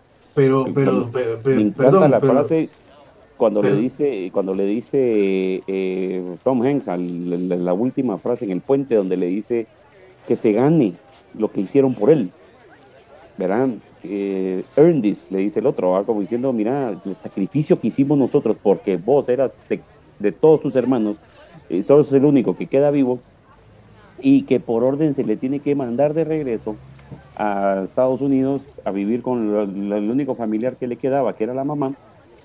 Me encanta la frase cuando le dice Tom Hanks, la última frase en el puente, donde le dice que se gane lo que hicieron por él, ¿verdad? Earn this, le dice el otro, ¿va? Como diciendo, mira, el sacrificio que hicimos nosotros, porque vos eras de todos tus hermanos, sos el único que queda vivo, y que por orden se le tiene que mandar de regreso a Estados Unidos a vivir con el único familiar que le quedaba, que era la mamá,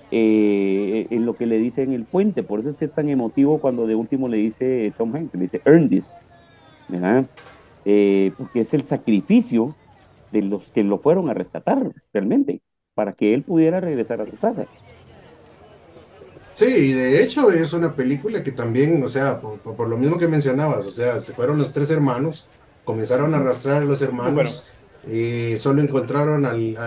en lo que le dice en el puente. Por eso es que es tan emotivo cuando de último le dice Tom Hanks, le dice earn this, ¿verdad? Porque es el sacrificio de los que lo fueron a rescatar realmente, para que él pudiera regresar a su casa. Sí, de hecho es una película que también, o sea, por lo mismo que mencionabas, o sea, se fueron los 3 hermanos, comenzaron a arrastrar a los hermanos y solo encontraron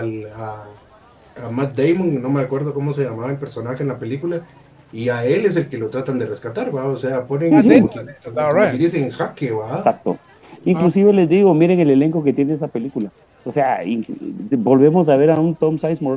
a Matt Damon, no me acuerdo cómo se llamaba el personaje en la película, y a él es el que lo tratan de rescatar, ¿va? O sea, ponen como que dicen jaque, ¿va? Exacto. Inclusive les digo, miren el elenco que tiene esa película. O sea, volvemos a ver a un Tom Sizemore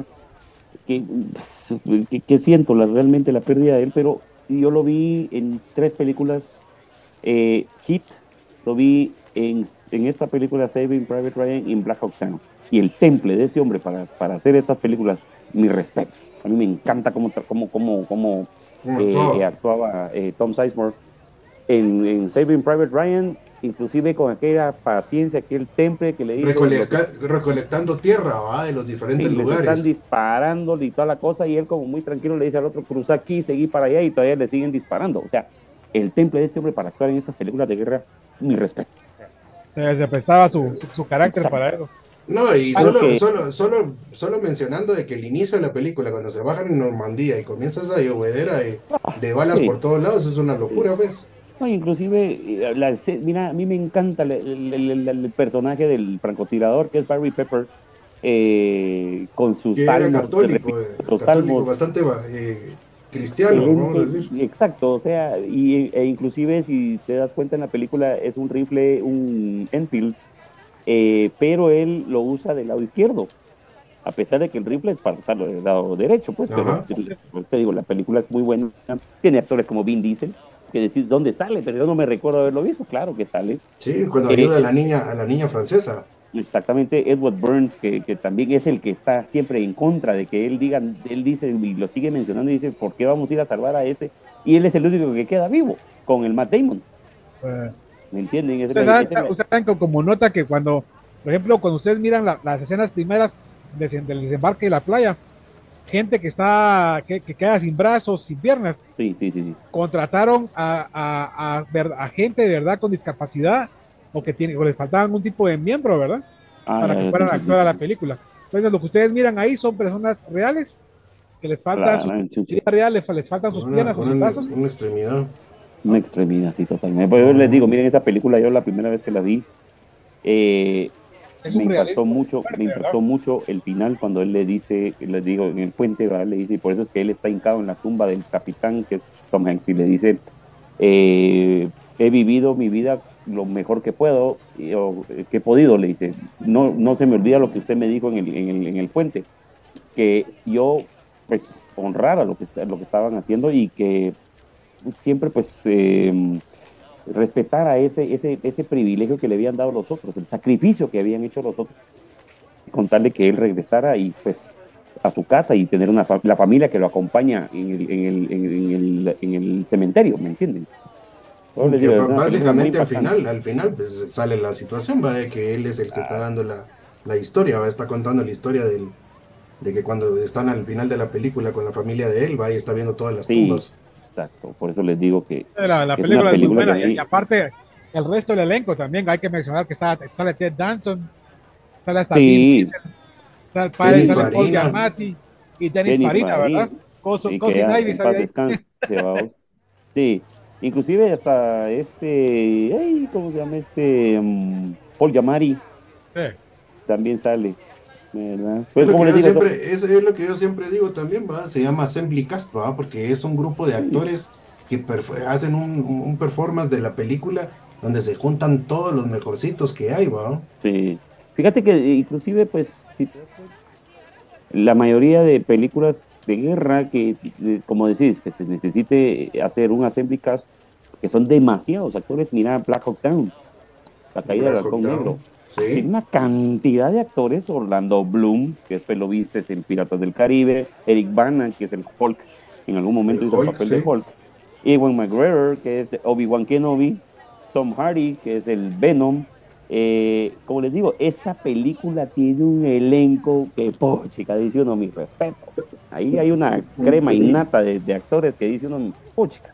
que siento realmente la pérdida de él, pero yo lo vi en 3 películas. Hit, lo vi en esta película Saving Private Ryan y en Black Hawk Down. Y el temple de ese hombre para hacer estas películas, mi respeto. A mí me encanta cómo actuaba Tom Sizemore en Saving Private Ryan, inclusive con aquella paciencia, aquel temple que le dijo recolectando tierra, ¿va? De los diferentes les lugares. están disparando y toda la cosa, y él como muy tranquilo le dice al otro, cruza aquí, seguí para allá, y todavía le siguen disparando. O sea, el temple de este hombre para actuar en estas películas de guerra, mi respeto. Se prestaba su carácter Exacto. para eso. No, y Claro que- solo mencionando de que el inicio de la película, cuando se bajan en Normandía y comienza esa llovedera de balas sí, por todos lados, es una sí. locura, pues. No, inclusive, mira, a mí me encanta el personaje del francotirador que es Barry Pepper, con sus Que era salmos, los católico, salmos. bastante cristiano, vamos a Excelente, decir. exacto, o sea, e inclusive si te das cuenta en la película es un rifle, un Enfield, pero él lo usa del lado izquierdo, a pesar de que el rifle es para usarlo del lado derecho, pues, pero Ajá. te digo, la película es muy buena, tiene actores como Vin Diesel, que decís, ¿dónde sale? Pero yo no me recuerdo haberlo visto, claro que sale. Sí, cuando ayuda Eh, a la niña francesa. Exactamente, Edward Burns, que también es el que está siempre en contra de que él diga, él dice, y lo sigue mencionando, y dice, ¿por qué vamos a ir a salvar a este? Y él es el único que queda vivo, con el Matt Damon, O sea, ¿me entienden? ustedes saben como nota que cuando, por ejemplo, cuando ustedes miran las escenas primeras del desembarque de la playa, gente que queda sin brazos, sin piernas, Sí, sí, sí, sí. contrataron a gente de verdad con discapacidad o les faltaban un tipo de miembro, ¿verdad? Ah, Para ya, que ya, fueran sí, a sí, sí, actuar a la sí. película. Entonces, lo que ustedes miran ahí son personas reales que les faltan sus Claro, chucha, vida real, les faltan sus piernas o sus brazos. Una extremidad. una extremidad, sí, totalmente. Pues yo les Ajá. digo, miren esa película, yo la primera vez que la vi, eh, Es un realismo me fuerte, ¿verdad? impactó mucho el final cuando él le dice, les digo, en el puente, ¿verdad? Le dice, y por eso es que él está hincado en la tumba del capitán, que es Tom Hanks, y le dice, he vivido mi vida lo mejor que puedo, que he podido, le dice, no se me olvida lo que usted me dijo en el puente, que yo, pues, honrara lo que estaban haciendo y que siempre, pues, respetara ese privilegio que le habían dado los otros, el sacrificio que habían hecho los otros, contarle que él regresara y pues a su casa y tener la familia que lo acompaña en el cementerio, ¿me entienden? Yo les Que digo, es una película muy básicamente impactante. al final, pues sale la situación, va, de que él es el que está Ah, dando la historia, va, está contando la historia de que cuando están al final de la película con la familia de él, va y está viendo todas las sí, tumbas. exacto. Por eso les digo que La es una película es muy película que a buena y mí, aparte el resto del elenco también hay que mencionar que sale Ted Danson, sale hasta Vin sí, Diesel, sale el padre, Denis sí, sale Paul Farina, Giamatti y Dennis Denis Farina, ¿verdad? Farina, y que Cousin ya Ivy en sale paz ahí. descanse, vamos. Sí, inclusive hasta ¿cómo se llama este? Paul Giamatti Sí. también sale, ¿verdad? es Pues lo que como les yo digo, siempre, es lo que yo siempre digo también, va, se llama Assembly Cast, va, porque es un grupo de sí, actores que hacen un performance de la película donde se juntan todos los mejorcitos que hay, va. sí. Fíjate que inclusive, pues, si te das cuenta, la mayoría de películas de guerra que, como decís, que se necesite hacer un assembly cast, que son demasiados actores, mira Black Hawk Down, la caída del Black Hawk halcón negro. Down, Tiene sí, una cantidad de actores, Orlando Bloom, que después lo viste en Piratas del Caribe, Eric Bana, que es el Hulk, en algún el momento hizo el Hulk, papel de sí. Hulk, Ewan McGregor, que es Obi-Wan Kenobi, Tom Hardy, que es el Venom. Como les digo, esa película tiene un elenco que, chica, dice uno, mis respetos. Ahí hay una crema innata de actores que dice uno, chica.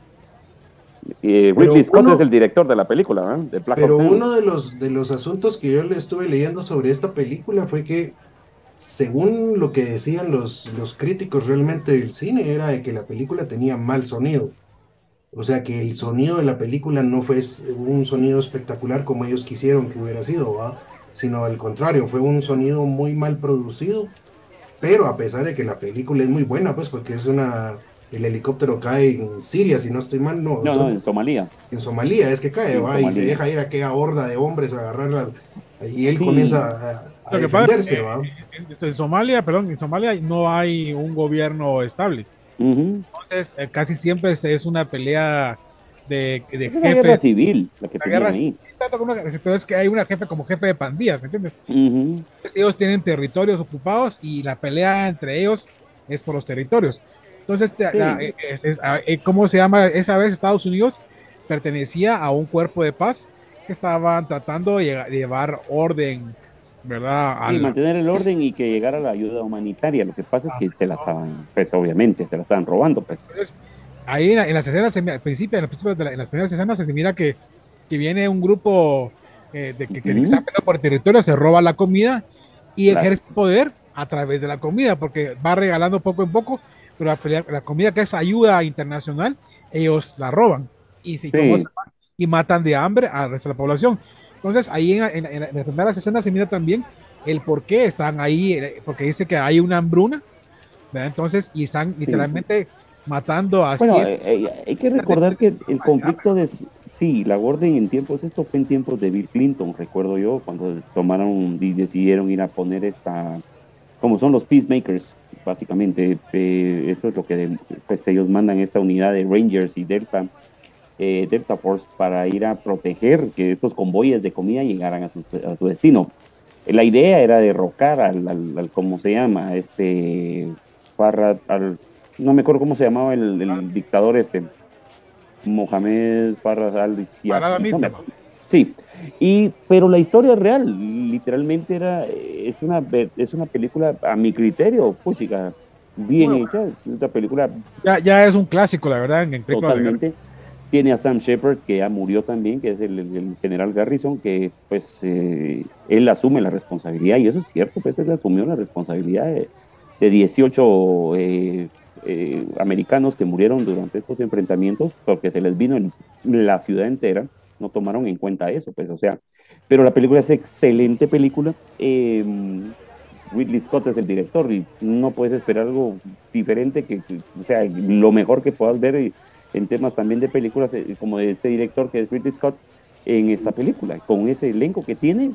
Ridley Pero Scott es el uno, director de la película, ¿verdad? De Black Hawk pero Down. uno de los asuntos que yo le estuve leyendo sobre esta película fue que, según lo que decían los críticos realmente del cine, era de que la película tenía mal sonido. O sea, que el sonido de la película no fue un sonido espectacular como ellos quisieron que hubiera sido, ¿va? Sino al contrario, fue un sonido muy mal producido, pero a pesar de que la película es muy buena, pues porque el helicóptero cae en Siria, si no estoy mal, no, No, no, en ¿dónde? Somalia. En Somalia es que cae, En va, y se Somalia. deja ir a aquella horda de hombres a agarrarla, y él Sí, comienza a Lo que pasa es que defenderse, va. en Somalia, perdón, en Somalia no hay un gobierno estable. ujú. Entonces, casi siempre es una pelea de Es una guerra jefes. civil la que La tenían guerra es ahí. tanto como pero es que hay una jefe como jefe de pandillas, ¿me entiendes? Ujú. Entonces, ellos tienen territorios ocupados y la pelea entre ellos es por los territorios. Entonces, Sí, ¿cómo se llama? Esa vez Estados Unidos pertenecía a un cuerpo de paz que estaban tratando de llevar orden, ¿verdad? sí, mantener el orden y que llegara la ayuda humanitaria. Lo que pasa es que se la estaban, pues obviamente, se la estaban robando, pues. Entonces, ahí en las escenas, al principio, en las primeras escenas se mira que viene un grupo que está peleando por el territorio, se roba la comida y ejerce poder a través de la comida, porque va regalando poco en poco, pero la comida que es ayuda internacional, ellos la roban y matan de hambre al resto de la población. Entonces, ahí en las primeras escenas se mira también el por qué están ahí, porque dice que hay una hambruna, ¿verdad? Entonces, y están literalmente matando a... Bueno, hay que recordar que el conflicto la orden en tiempos, esto fue en tiempos de Bill Clinton, recuerdo yo, cuando tomaron y decidieron ir a poner como son los peacemakers, básicamente, eso es lo que pues ellos mandan esta unidad de Rangers y Delta Force para ir a proteger que estos convoyes de comida llegaran a su destino. La idea era derrocar al ¿cómo se llama? Farrad, no me acuerdo cómo se llamaba el dictador Mohamed Farrad al-Shia. Sí, pero la historia es real, literalmente es una película, a mi criterio, puchica, bien hecha, esta película. Ya es un clásico, la verdad, en totalmente. Tiene a Sam Shepard, que ya murió también, que es el general Garrison, que pues él asume la responsabilidad, y eso es cierto, pues él asumió la responsabilidad de 18 americanos que murieron durante estos enfrentamientos, porque se les vino la ciudad entera, no tomaron en cuenta eso, pues, o sea, pero la película es excelente película. Ridley Scott es el director y no puedes esperar algo diferente o sea, lo mejor que puedas ver en temas también de películas, como de este director que es Ridley Scott, en esta película, con ese elenco que tiene.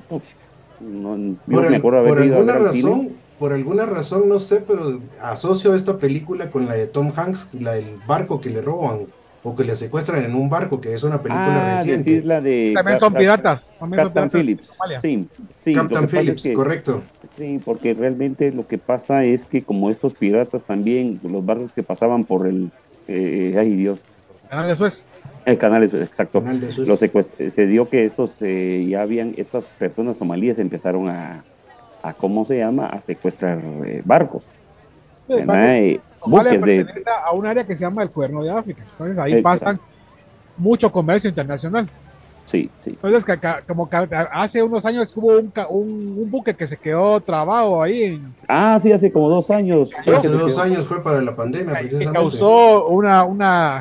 Por alguna razón, no sé, pero asocio esta película con la de Tom Hanks, la del barco que le roban o que le secuestran en un barco, que es una película reciente. Decir la de también son piratas. Captain Phillips. Sí, Captain Phillips, correcto. Sí, porque realmente lo que pasa es que como estos piratas también, los barcos que pasaban por ay Dios. Canal de Suez. El canal de Suez, exacto. Se dio que estas personas somalíes empezaron a ¿cómo se llama? A secuestrar barcos. Sí, buques pertenece a un área que se llama el Cuerno de África. Entonces ahí pasan mucho comercio internacional. Sí. Entonces, como que hace unos años hubo un buque que se quedó trabado ahí. Sí, hace como 2 años. Hace 2 años fue para la pandemia, precisamente. Que causó una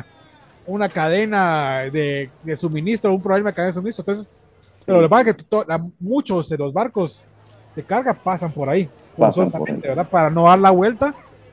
cadena de suministro, un problema de cadena de suministro. Entonces, pero lo que pasa es que muchos de los barcos de carga pasan por ahí, ¿verdad? Para no dar la vuelta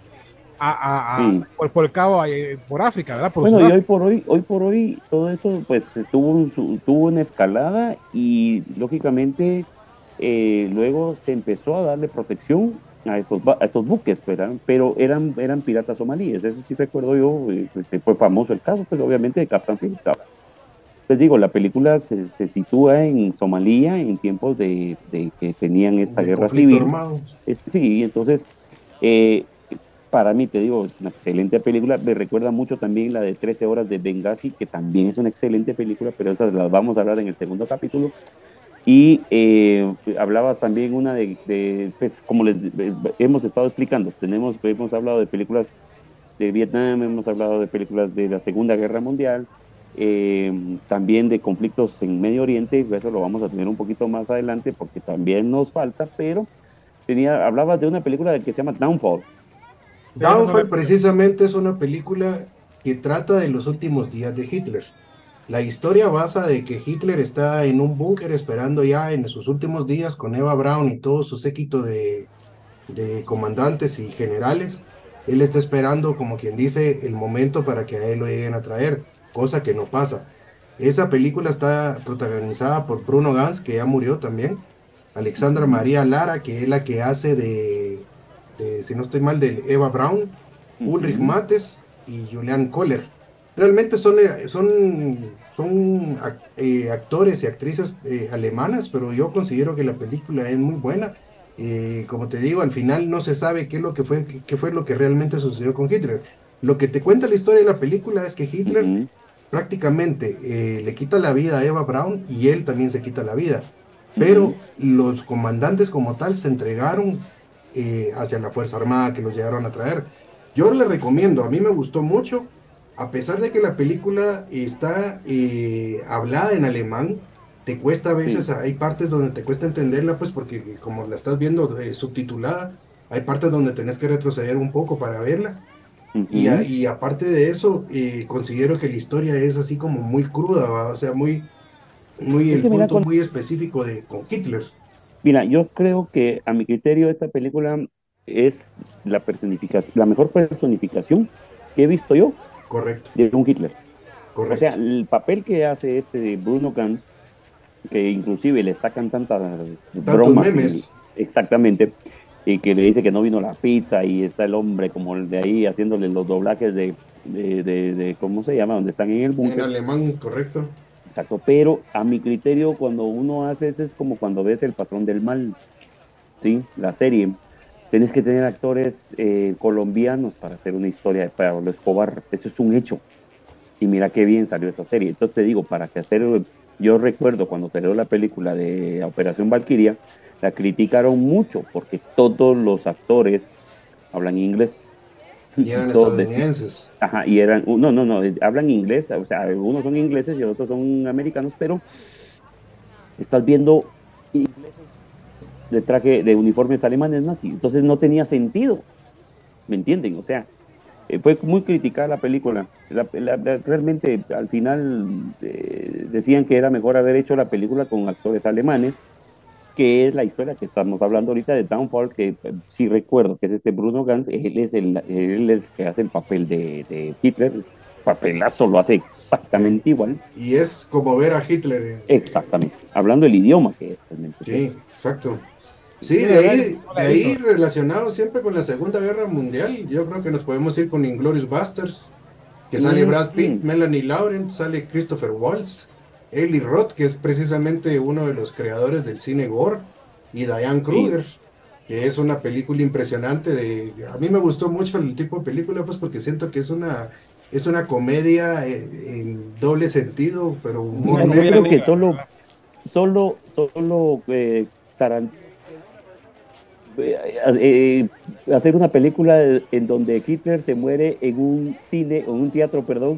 por el cabo, por África, ¿verdad? Bueno, y hoy por hoy todo eso pues tuvo una escalada y lógicamente luego se empezó a darle protección a estos buques, pero eran piratas somalíes. Eso sí recuerdo yo, pues, fue famoso el caso, pues obviamente de Captain Phillips. Les digo, la película se sitúa en Somalia en tiempos de que tenían esta guerra civil. Sí, entonces para mí, te digo, es una excelente película. Me recuerda mucho también la de 13 horas de Benghazi, que también es una excelente película, pero esas las vamos a hablar en el segundo capítulo. Y hablaba también una pues, como les hemos estado explicando, hemos hablado de películas de Vietnam, hemos hablado de películas de la Segunda Guerra Mundial, también de conflictos en Medio Oriente, eso lo vamos a tener un poquito más adelante porque también nos falta, pero hablabas de una película que se llama Downfall. Downfall precisamente es una película que trata de los últimos días de Hitler. La historia basa de que Hitler está en un búnker esperando ya en sus últimos días con Eva Braun y todo su séquito de comandantes y generales. Él está esperando, como quien dice, el momento para que a él lo lleguen a traer, cosa que no pasa. Esa película está protagonizada por Bruno Ganz, que ya murió también, Alexandra María Lara, que es la que hace si no estoy mal, de Eva Braun, Ulrich Mattes y Julian Kohler. Realmente son actores y actrices alemanas, pero yo considero que la película es muy buena. Como te digo, al final no se sabe qué fue lo que realmente sucedió con Hitler. Lo que te cuenta la historia de la película es que Hitler prácticamente le quita la vida a Eva Braun y él también se quita la vida. Pero los comandantes como tal se entregaron hacia la Fuerza Armada que los llegaron a traer. Yo les recomiendo, a mí me gustó mucho, a pesar de que la película está hablada en alemán, te cuesta a veces, Sí. hay partes donde te cuesta entenderla, pues porque como la estás viendo subtitulada, hay partes donde tenés que retroceder un poco para verla. Ujú. Y aparte de eso, considero que la historia es así como muy cruda, ¿va? O sea, muy Es el que mira, punto muy específico de con Hitler. mira, yo creo que a mi criterio esta película es la personificación, la mejor personificación que he visto yo Correcto, de un Hitler. O sea, correcto. el papel que hace este de Bruno Ganz, que inclusive le sacan tantas Tantos bromas y memes. exactamente, y que le dice que no vino la pizza y está el hombre como el de ahí haciéndole los doblajes de ¿cómo se llama? Donde están en el En búnker. alemán, correcto. Exacto, pero a mi criterio cuando uno hace eso es como cuando ves El Patrón del Mal, ¿sí? La serie. Tienes que tener actores colombianos para hacer una historia de Pablo Escobar. Eso es un hecho. Y mira qué bien salió esa serie. Entonces te digo, para que hacer, yo recuerdo cuando salió la película de Operación Valquiria, la criticaron mucho porque todos los actores hablan inglés Y y eran todos decían, estadounidenses. ajá, y eran, no, no, no, hablan inglés, o sea, algunos son ingleses y otros son americanos, pero estás viendo ingleses de traje, de uniformes alemanes nazi, entonces no tenía sentido, ¿me entienden? O sea, fue muy criticada la película. Realmente al final decían que era mejor haber hecho la película con actores alemanes, que es la historia que estamos hablando ahorita de Downfall, que sí recuerdo que es este Bruno Ganz, él es el que hace el papel de Hitler, papelazo, lo hace Sí. exactamente igual, Y es como ver a Hitler. exactamente, hablando el idioma que es, pues, ¿me entendés? Sí, exacto. Sí, Sí, la verdad, no de la he ahí visto. relacionado siempre con la Segunda Guerra Mundial, yo creo que nos podemos ir con Inglourious Basterds, que sale Mm, Brad Pitt, mm, Melanie Laurent, sale Christopher Waltz, Eli Roth, que es precisamente uno de los creadores del cine gore, y Diane sí. Kruger, que es una película impresionante a mí me gustó mucho el tipo de película, pues porque siento que es una comedia en doble sentido, pero humor No, Mira, lo yo voy a creo negro. que ver, la verdad. solo Tarantino hacer una película en donde Hitler se muere en un cine, o en un teatro, perdón,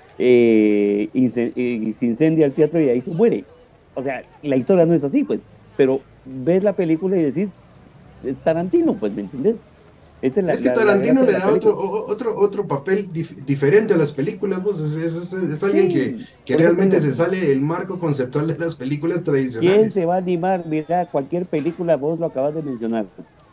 y se incendia el teatro y ahí se muere. O sea, la historia no es así, pues, pero ves la película y decís, es Tarantino, pues, ¿me entendés? Esa es Es que la Tarantino gracia de le la da película. otro papel diferente a las películas, pues es alguien Sí, que por eso te realmente digo, se sale del marco conceptual de las películas ¿quién se tradicionales. va a animar? Mira, cualquier película, vos lo acabas de mencionar.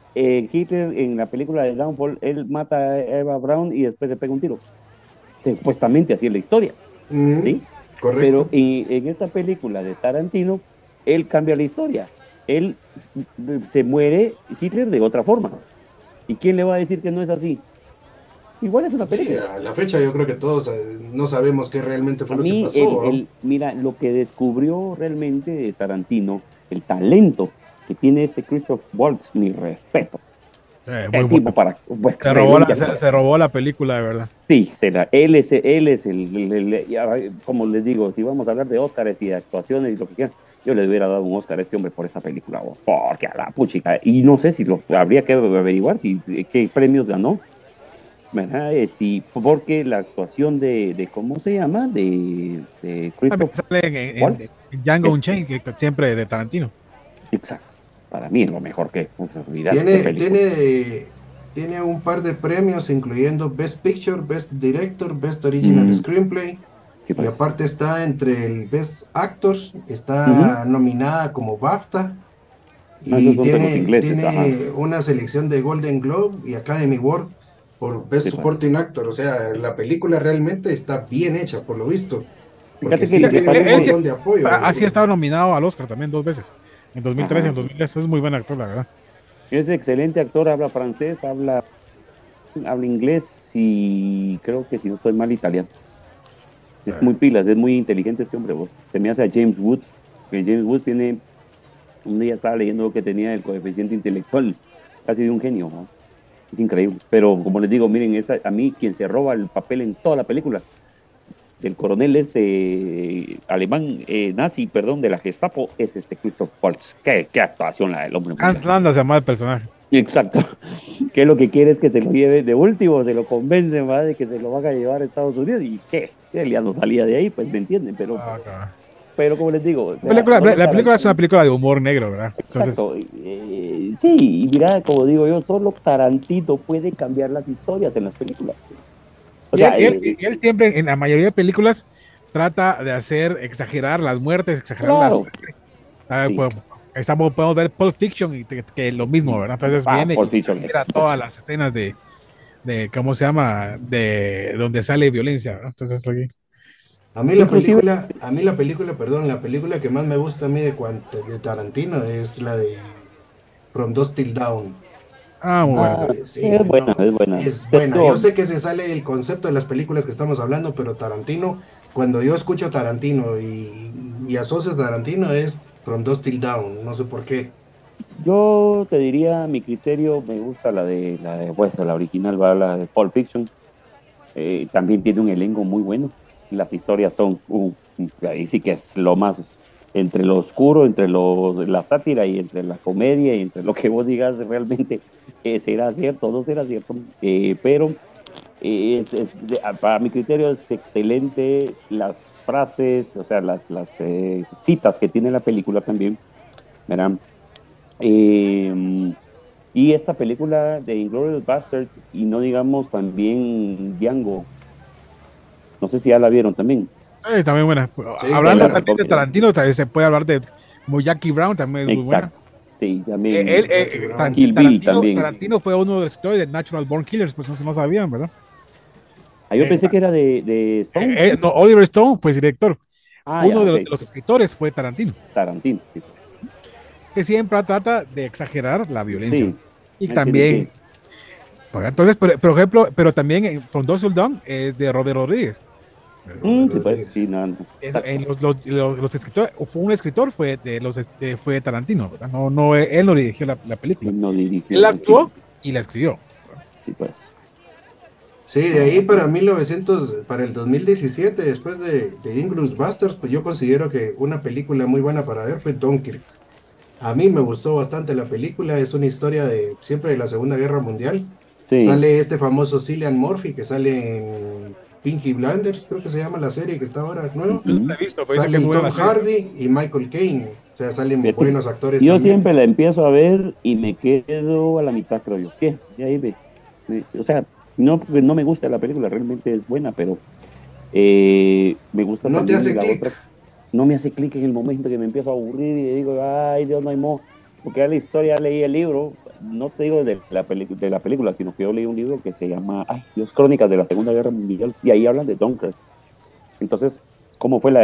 Hitler en la película de Downfall, él mata a Eva Braun y después se pega un tiro. Supuestamente así es la historia, Ujú, ¿sí? Pero correcto. en esta película de Tarantino, él cambia la historia. Él se muere Hitler de otra forma. ¿Y quién le va a decir que no es así? Igual es una Sí, película. a la fecha yo creo que todos no sabemos qué realmente fue A lo que mí, pasó, ¿no? mira, lo que descubrió realmente de Tarantino, el talento que tiene este Christoph Waltz, mi respeto. Qué Muy tipo buena. para, excelente actor. Se robó la película, de verdad. Sí, él es como les digo, si vamos a hablar de Óscares y de actuaciones y lo que quieran, yo le hubiera dado un Óscar a este hombre por esa película, porque a la puchica, y no sé si lo habría que averiguar si qué premios ganó, ¿verdad? Sí, porque la actuación de ¿cómo se llama? De También Christoph sale Waltz en Django es Unchained, que siempre de Tarantino. exacto. Para mí es lo mejor que, pues, olvídate, qué Tiene, película. tiene un par de premios, incluyendo Best Picture, Best Director, Best Original Mm, Screenplay. sí, Y pues. aparte está entre el Best Actor, Ujú. está nominada como BAFTA Ah, esos y son de los ingleses, ajá. tiene una selección de Golden Globe y Academy Award por Best Sí, pues. Supporting Actor. O sea, la película realmente está bien hecha, por lo visto, porque Fíjate O que sí sea, tiene un él montón de apoyo. así ha estado nominado al Oscar también 2 veces. En 2013 y en ajá. 2010. Es muy buen actor, la verdad. Es excelente actor, habla francés, habla inglés y creo que si no estoy mal italiano. Es muy pilas, es muy inteligente este hombre, vos. Se me hace a James Woods, que James Woods tiene, un día estaba leyendo que tenía el coeficiente intelectual casi de un genio, ¿no? Es increíble. Pero como les digo, miren, a mí quien se roba el papel en toda la película, del coronel este alemán, nazi, perdón, de la Gestapo, es este Christoph Waltz. Qué actuación la del hombre, Hans muchacho. Landa se llama el personaje. Exacto. Que lo que quiere es que se lo lleve de último, se lo convencen, ¿va? De que se lo van a llevar a Estados Unidos y qué, él ya no salía de ahí, pues me entienden, pero Ah, cabrón. pero como les digo, o sea, La película es una película de humor negro, ¿verdad? Entonces, exacto. Sí, y mira, como digo yo, solo Tarantino puede cambiar las historias en las películas. O sea, y él siempre, en la mayoría de películas, trata de hacer exagerar las muertes, exagerar las. claro, sí. Pues, podemos ver Pulp Fiction y que es lo mismo, ¿verdad? Entonces viene Pulp y Fiction exagera es todas las escenas de ¿cómo se llama? De donde sale violencia, ¿verdad? Entonces, aquí. inclusive, perdón, la película que más me gusta a mí de Tarantino es la de From Dusk Till Dawn. Muy buena. Sí, es buena, no, es buena. es De buena. Yo hecho, sé que se sale el concepto de las películas que estamos hablando, pero Tarantino, cuando yo escucho Tarantino y asocio a Tarantino es From Dusk Till Dawn, no sé por qué. yo te diría, mi criterio, me gusta pues, la original, va la de Pulp Fiction. También tiene un elenco muy bueno. Las historias son, ahí sí que es lo más, entre lo oscuro, la sátira y entre la comedia y entre lo que vos digas realmente será cierto, no será cierto. Pero para mi criterio es excelente las frases, o sea, las citas que tiene la película también, ¿verdad? Eh, y esta película de Inglourious Basterds, y no digamos también Django, no sé si ya la vieron también. También buena. Sí, Te Hablando la buena. también de recomiendo. Tarantino, también se puede hablar de como Jackie Brown, también es muy buena. Exacto. Sí, también. Jackie Brown. Kill Bill también. Tarantino fue uno de los escritores de Natural Born Killers, pues no sabían, ¿verdad? Ah, yo pensé que era de Stone. No, Oliver Stone fue director. Ah, Uno ya, de ok. los escritores fue Tarantino, Tarantino. Sí, que siempre trata de exagerar la violencia. sí, Y él tiene también, que. pues, entonces, por ejemplo, pero también en From Dusk Till Dawn es de Robert Rodríguez. Robert Sí, pues, Rodríguez. sí, no, no, exacto. Los escritores, fue un escritor, fue Tarantino, ¿verdad? No, él no dirigió la película. Él no Él dirigió, sí, actuó y la escribió. sí, pues. Sí, de ahí No, para 1900, para el 2017, después de Inglourious Basterds, pues yo considero que una película muy buena para ver fue Dunkirk. A mí me gustó bastante la película, es una historia siempre de la Segunda Guerra Mundial. sí. Sale este famoso Cillian Murphy que sale en Peaky Blinders, creo que se llama la serie que está ahora nueva. No la Ujú. he visto, pero dice Sale que es el muy buena Tom la serie. Hardy y Michael Caine, o sea, salen Fíjate que buenos actores yo también. siempre la empiezo a ver y me quedo a la mitad, creo yo. ¿Qué? Y ahí ve. O sea, no porque no me gusta la película, realmente es buena, pero me gusta No te también hace la clic. otra. No me hace clic en el momento que me empiezo a aburrir y digo, ay, Dios, no hay modo. Porque ya la historia, leí el libro, no te digo de la película, sino que yo leí un libro que se llama, ay, Dios, Crónicas de la Segunda Guerra Mundial, y ahí hablan de Dunkirk. Entonces, ¿cómo fue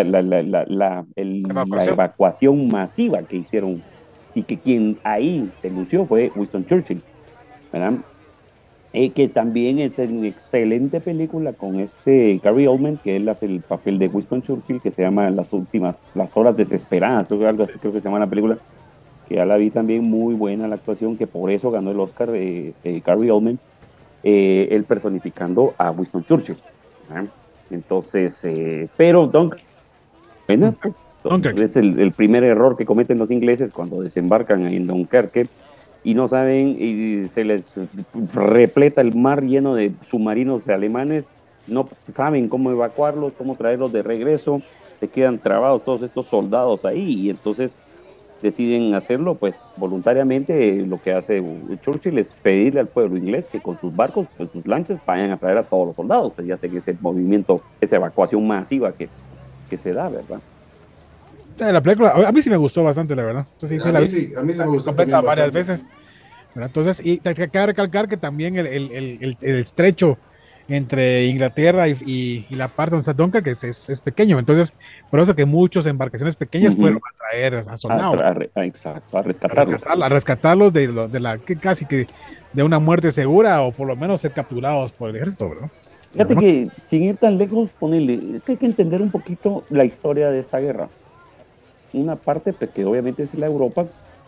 la Evacuación. evacuación masiva que hicieron? Y que quien ahí se lució fue Winston Churchill, ¿verdad? Que también es una excelente película con Gary Oldman, que él hace el papel de Winston Churchill, que se llama Las Horas Desesperadas, creo que algo así, creo que se llama la película, que ya la vi también, muy buena la actuación, que por eso ganó el Oscar de Gary Oldman, él personificando a Winston Churchill, ¿verdad? Entonces, pero bueno, pues, Dunkirk. es el primer error que cometen los ingleses cuando desembarcan en Dunkerque y no saben, y se les repleta el mar lleno de submarinos alemanes, no saben cómo evacuarlos, cómo traerlos de regreso, se quedan trabados todos estos soldados ahí y entonces deciden hacerlo pues voluntariamente. Lo que hace Churchill es pedirle al pueblo inglés que con sus barcos, con sus lanchas, vayan a traer a todos los soldados, pues ya sé que ese movimiento, esa evacuación masiva que se da, ¿verdad? O sea, la película, a mí sí me gustó bastante, la verdad. Entonces, sí, A mí sí me gustó completa también varias bastante. veces. ¿Verdad? Entonces, y hay que recalcar que también el estrecho entre Inglaterra y la parte donde está Dunkirk es pequeño. Entonces, por eso que muchas embarcaciones pequeñas fueron a traer a soldados, Exacto, a rescatarlos. a rescatarlos de la que casi que de una muerte segura o por lo menos ser capturados por el ejército, ¿verdad? Fíjate que sin ir tan lejos, ponele, es que hay que entender un poquito la historia de esta guerra. Una parte, pues que obviamente es la Europa,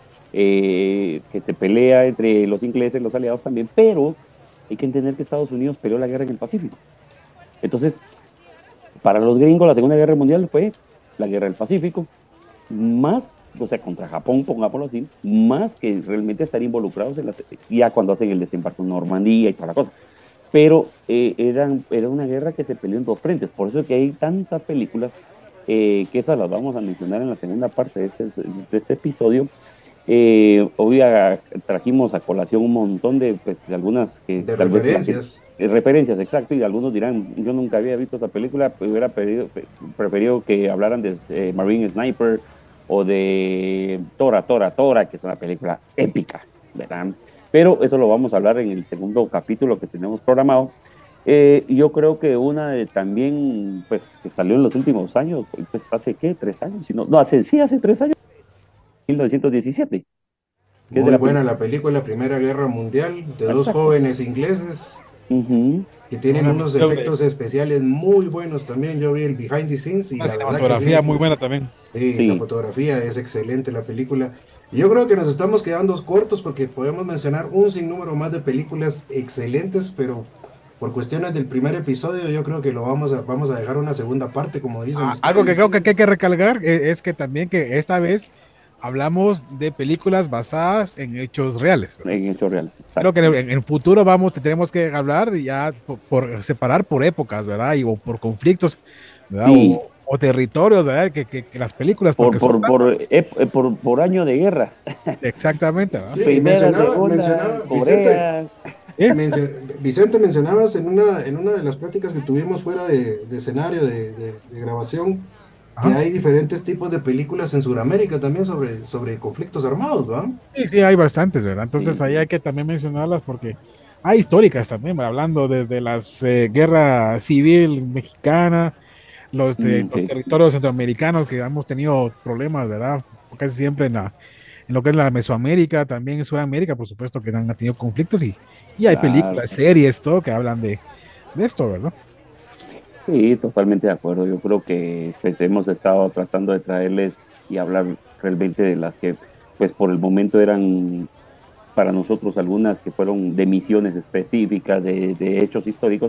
que se pelea entre los ingleses, los aliados también, pero hay que entender que Estados Unidos peleó la guerra en el Pacífico. Entonces, para los gringos la Segunda Guerra Mundial fue la guerra del Pacífico, más, o sea, contra Japón, pongámoslo así, más que realmente estar involucrados ya cuando hacen el desembarco en Normandía y toda la cosa. Pero era una guerra que se peleó en dos frentes, por eso es que hay tantas películas que esas las vamos a mencionar en la segunda parte de este episodio. Hoy trajimos a colación un montón de, pues, de algunas que De tal referencias. vez referencias, exacto, y algunos dirán, yo nunca había visto esa película, pues hubiera preferido que hablaran de Marine Sniper o de Tora, que es una película épica, ¿verdad? Pero eso lo vamos a hablar en el segundo capítulo que tenemos programado. Yo creo que una de también, pues, que salió en los últimos años, pues hace, ¿qué? 3 años, no, hace 3 años, 1917, que es de Muy la buena película. la película Primera Guerra Mundial, de dos Exacto. jóvenes ingleses Ujú. que tienen Una unos misión de efectos especiales muy buenos también. Yo vi el behind the scenes y una la verdad que cinematografía sí, muy buena también. sí, la Sí, fotografía es excelente la película. Y yo creo que nos estamos quedando cortos porque podemos mencionar un sinnúmero más de películas excelentes, pero por cuestiones del primer episodio yo creo que vamos a dejar una segunda parte, como dicen Algo que ustedes. creo que hay que recalcar es que también que esta vez hablamos de películas basadas en hechos reales, ¿verdad? en hecho real, Creo que exacto. en el futuro tenemos que hablar ya separar por épocas, ¿verdad? O por conflictos, ¿verdad? Sí, O territorios, ¿verdad? Que las películas, por, porque son por, por, tantas. ep- por año de guerra. Exactamente, ¿verdad? Sí, y Primera, segunda, mencionaba, Vicente, Corea. ¿Eh? Vicente, mencionabas en una de las pláticas que tuvimos fuera de escenario de grabación que Ajá. hay diferentes tipos de películas en Sudamérica también sobre conflictos armados, ¿va? Sí, sí, hay bastantes, ¿verdad? Entonces Sí, ahí hay que también mencionarlas porque hay históricas también, ¿verdad? Hablando desde las guerra civil mexicana, los sí, territorios centroamericanos que hemos tenido problemas, ¿verdad? Casi siempre en lo que es la Mesoamérica, también en Sudamérica, por supuesto que han tenido conflictos y hay claro. películas, series, todo que hablan de esto, ¿verdad? Sí, totalmente de acuerdo. Yo creo que pues hemos estado tratando de traerles y hablar realmente de las que pues por el momento eran para nosotros algunas que fueron de misiones específicas, de hechos históricos,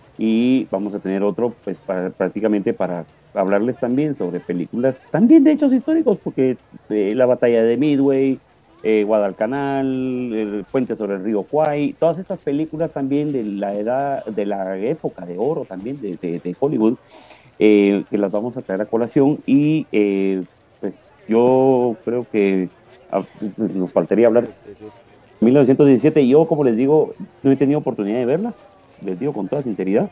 y vamos a tener otro, pues prácticamente para hablarles también sobre películas, también de hechos históricos, porque la batalla de Midway, Guadalcanal, el puente sobre el río Kwai, todas estas películas también de la edad, de la época de oro también de Hollywood, que las vamos a traer a colación y pues yo creo que nos faltaría hablar de 1917. Yo, como les digo, no he tenido oportunidad de verla, les digo con toda sinceridad.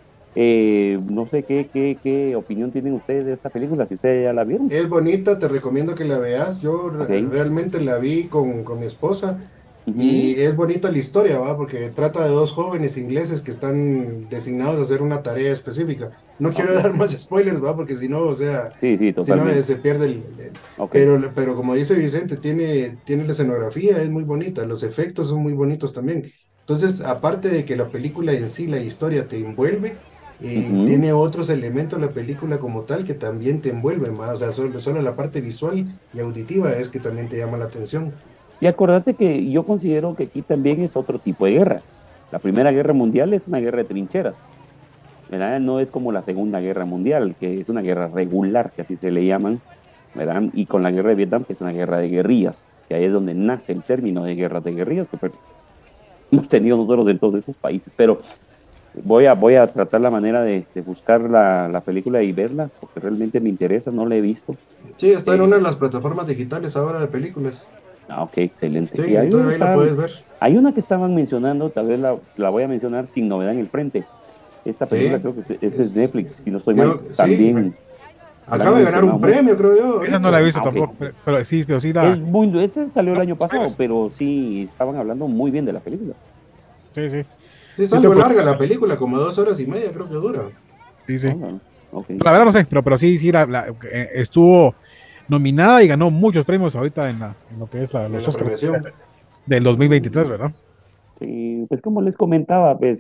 No sé qué opinión tienen ustedes de esta película, si ustedes ya la vieron. Es bonita, te recomiendo que la veas. Yo Ok. realmente la vi con mi esposa y Ujú. es bonita la historia, ¿va? Porque trata de dos jóvenes ingleses que están designados a hacer una tarea específica. No quiero Ok. dar más spoilers, ¿va? Porque si no, o sea, Sí, sí, si no totalmente. se pierde Ok. pero como dice Vicente, tiene la escenografía, es muy bonita, los efectos son muy bonitos también. Entonces, aparte de que la película en sí, la historia te envuelve, Ujú. tiene otros elementos la película como tal que también te envuelven, ¿va? O sea, solo la parte visual y auditiva es que también te llama la atención. Y acordate que yo considero que aquí también es otro tipo de guerra. La Primera Guerra Mundial es una guerra de trincheras, ¿verdad? No es como la Segunda Guerra Mundial, que es una guerra regular, que así se le llaman, ¿verdad? Y con la guerra de Vietnam, que es una guerra de guerrillas, que ahí es donde nace el término de guerras de guerrillas, que hemos tenido nosotros en todos estos países. Pero voy a tratar la manera de buscar la película y verla, porque realmente me interesa, no la he visto. Sí, está en una de Eh, las plataformas digitales ahora de películas. ok, excelente. Sí, Y entonces ahí la puedes ver. hay una que estaban mencionando, tal vez la voy a mencionar sin novedad en el frente. Esta película Sí, creo que es de Netflix, si no estoy mal. sí, También la han acaba de ganar mencionado un mucho. premio, creo yo, Esa no la he ahorita. visto Ah, ok. tampoco, pero sí Ese salió el no, año pasado, spoilers. pero sí estaban hablando muy bien de la película. Sí, sí. Sí, es Sí, algo pues, larga la película, como 2 horas y media creo que dura. sí, sí. Ah, ok. La verdad no sé, pero sí, sí, estuvo nominada y ganó muchos premios ahorita en lo que es En los la Oscars premiación. del 2023, ¿verdad? Sí, pues como les comentaba, pues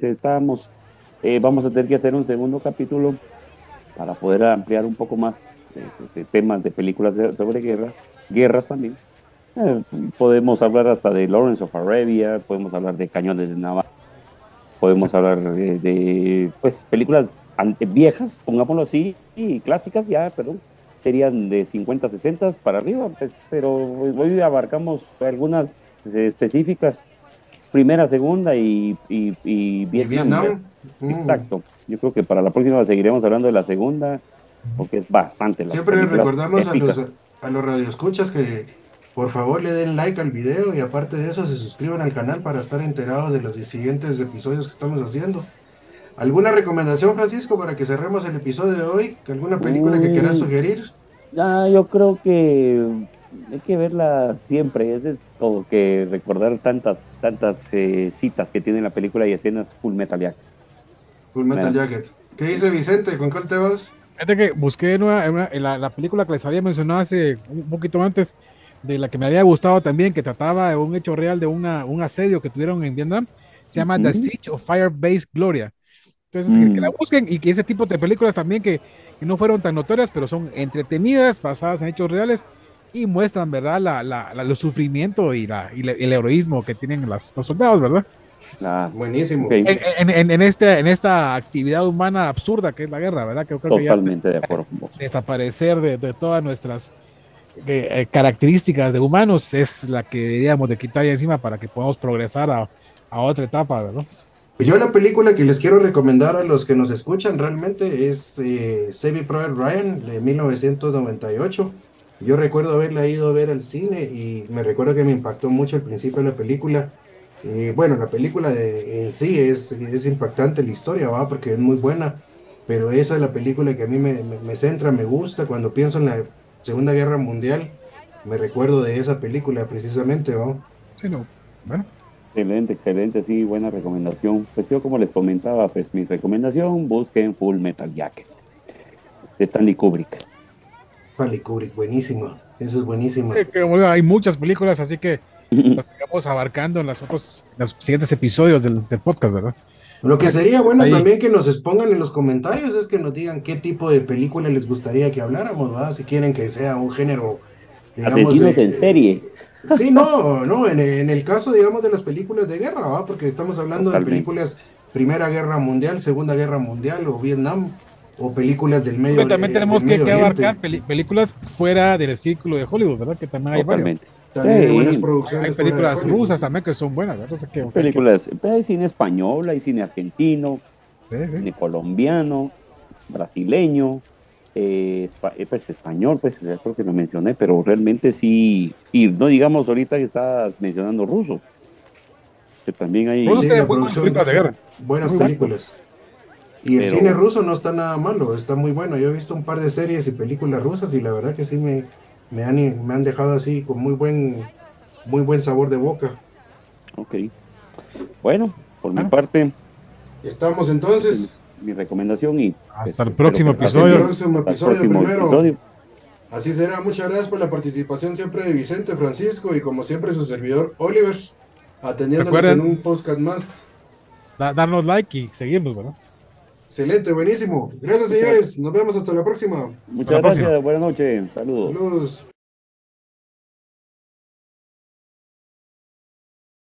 vamos a tener que hacer un segundo capítulo para poder ampliar un poco más de temas de películas sobre guerras también. Eh, Podemos hablar hasta de Lawrence of Arabia, podemos hablar de Cañones de Navarro, Sí, podemos hablar pues, películas viejas, pongámoslo así, y clásicas ya, perdón, serían de 50, 60 para arriba, pues, pero hoy abarcamos algunas específicas, primera, segunda y Y Vietnam, ¿verdad? Vietnam, Exacto. Yo creo que para la próxima seguiremos hablando de la segunda porque es bastante. Las Siempre les películas recordamos épicas. a los radioescuchas que por favor le den like al video y aparte de eso se suscriban al canal para estar enterados de los siguientes episodios que estamos haciendo. ¿Alguna recomendación, Francisco, para que cerremos el episodio de hoy? ¿Alguna película que quieras sugerir? Yo creo que hay que verla siempre. Es como que recordar tantas citas que tiene la película y escenas Full Metal Jacket. Full Metal Jacket. ¿Qué dice Vicente? ¿Con cuál te vas? Fíjate que busqué en la película que les había mencionado hace un poquito antes, de la que me había gustado también, que trataba de un hecho real de un asedio que tuvieron en Vietnam. Se llama The Siege of Fire Base Gloria. Entonces, que la busquen y que ese tipo de películas también que no fueron tan notorias, pero son entretenidas, basadas en hechos reales y muestran, ¿verdad? Los sufrimientos y el heroísmo que tienen los soldados, ¿verdad? Buenísimo. Okay. En esta actividad humana absurda que es la guerra, ¿verdad? Que creo Totalmente de acuerdo con vos. Desaparecer de todas nuestras características de humanos es la que deberíamos de quitar de encima para que podamos progresar a otra etapa, ¿verdad? Yo la película que les quiero recomendar a los que nos escuchan realmente es Saving Private Ryan de 1998. Yo recuerdo haberla ido a ver al cine y me recuerdo que me impactó mucho al principio de la película. Bueno, la película en sí es impactante la historia, ¿va? Porque es muy buena, pero esa es la película que a mí me centra, me gusta. Cuando pienso en la Segunda Guerra Mundial, me recuerdo de esa película precisamente, ¿va? Sí, no. Bueno. Excelente, sí, buena recomendación. Pues yo como les comentaba, pues mi recomendación, busquen Full Metal Jacket de Stanley Kubrick. Stanley Kubrick, buenísimo, eso es buenísimo. Hay muchas películas, así que las sigamos abarcando en los siguientes episodios del podcast, ¿verdad? Lo que sería bueno también que nos expongan en los comentarios es que nos digan qué tipo de película les gustaría que habláramos, ¿verdad? Si quieren que sea un género, digamos, asesinos en serie. Sí, no, en el caso, digamos, de las películas de guerra, ¿va? Porque estamos hablando de películas Primera Guerra Mundial, Segunda Guerra Mundial o Vietnam, o películas del medio oriente. También tenemos que abarcar películas fuera del círculo de Hollywood, ¿verdad? Que también hay varias. También hay buenas producciones. Hay películas rusas también que son buenas. Entonces, películas, hay cine español, hay cine argentino, cine colombiano, brasileño, pues español, pues creo que lo mencioné, pero realmente sí, y no digamos ahorita que estás mencionando ruso, que también hay la producción, buenas películas. Y el cine ruso no está nada malo, está muy bueno. Yo he visto un par de series y películas rusas y la verdad que sí me han dejado así con muy buen sabor de boca. Ok. Bueno, por mi parte. Estamos entonces. Mi recomendación y hasta el próximo episodio. Primero. Así será. Muchas gracias por la participación siempre de Vicente, Francisco y como siempre su servidor Oliver, atendiéndonos en un podcast más. Darnos like y seguirnos, ¿verdad? Excelente, buenísimo. Gracias, señores. Nos vemos hasta la próxima. Muchas gracias. Buenas noches. Saludos. Saludos.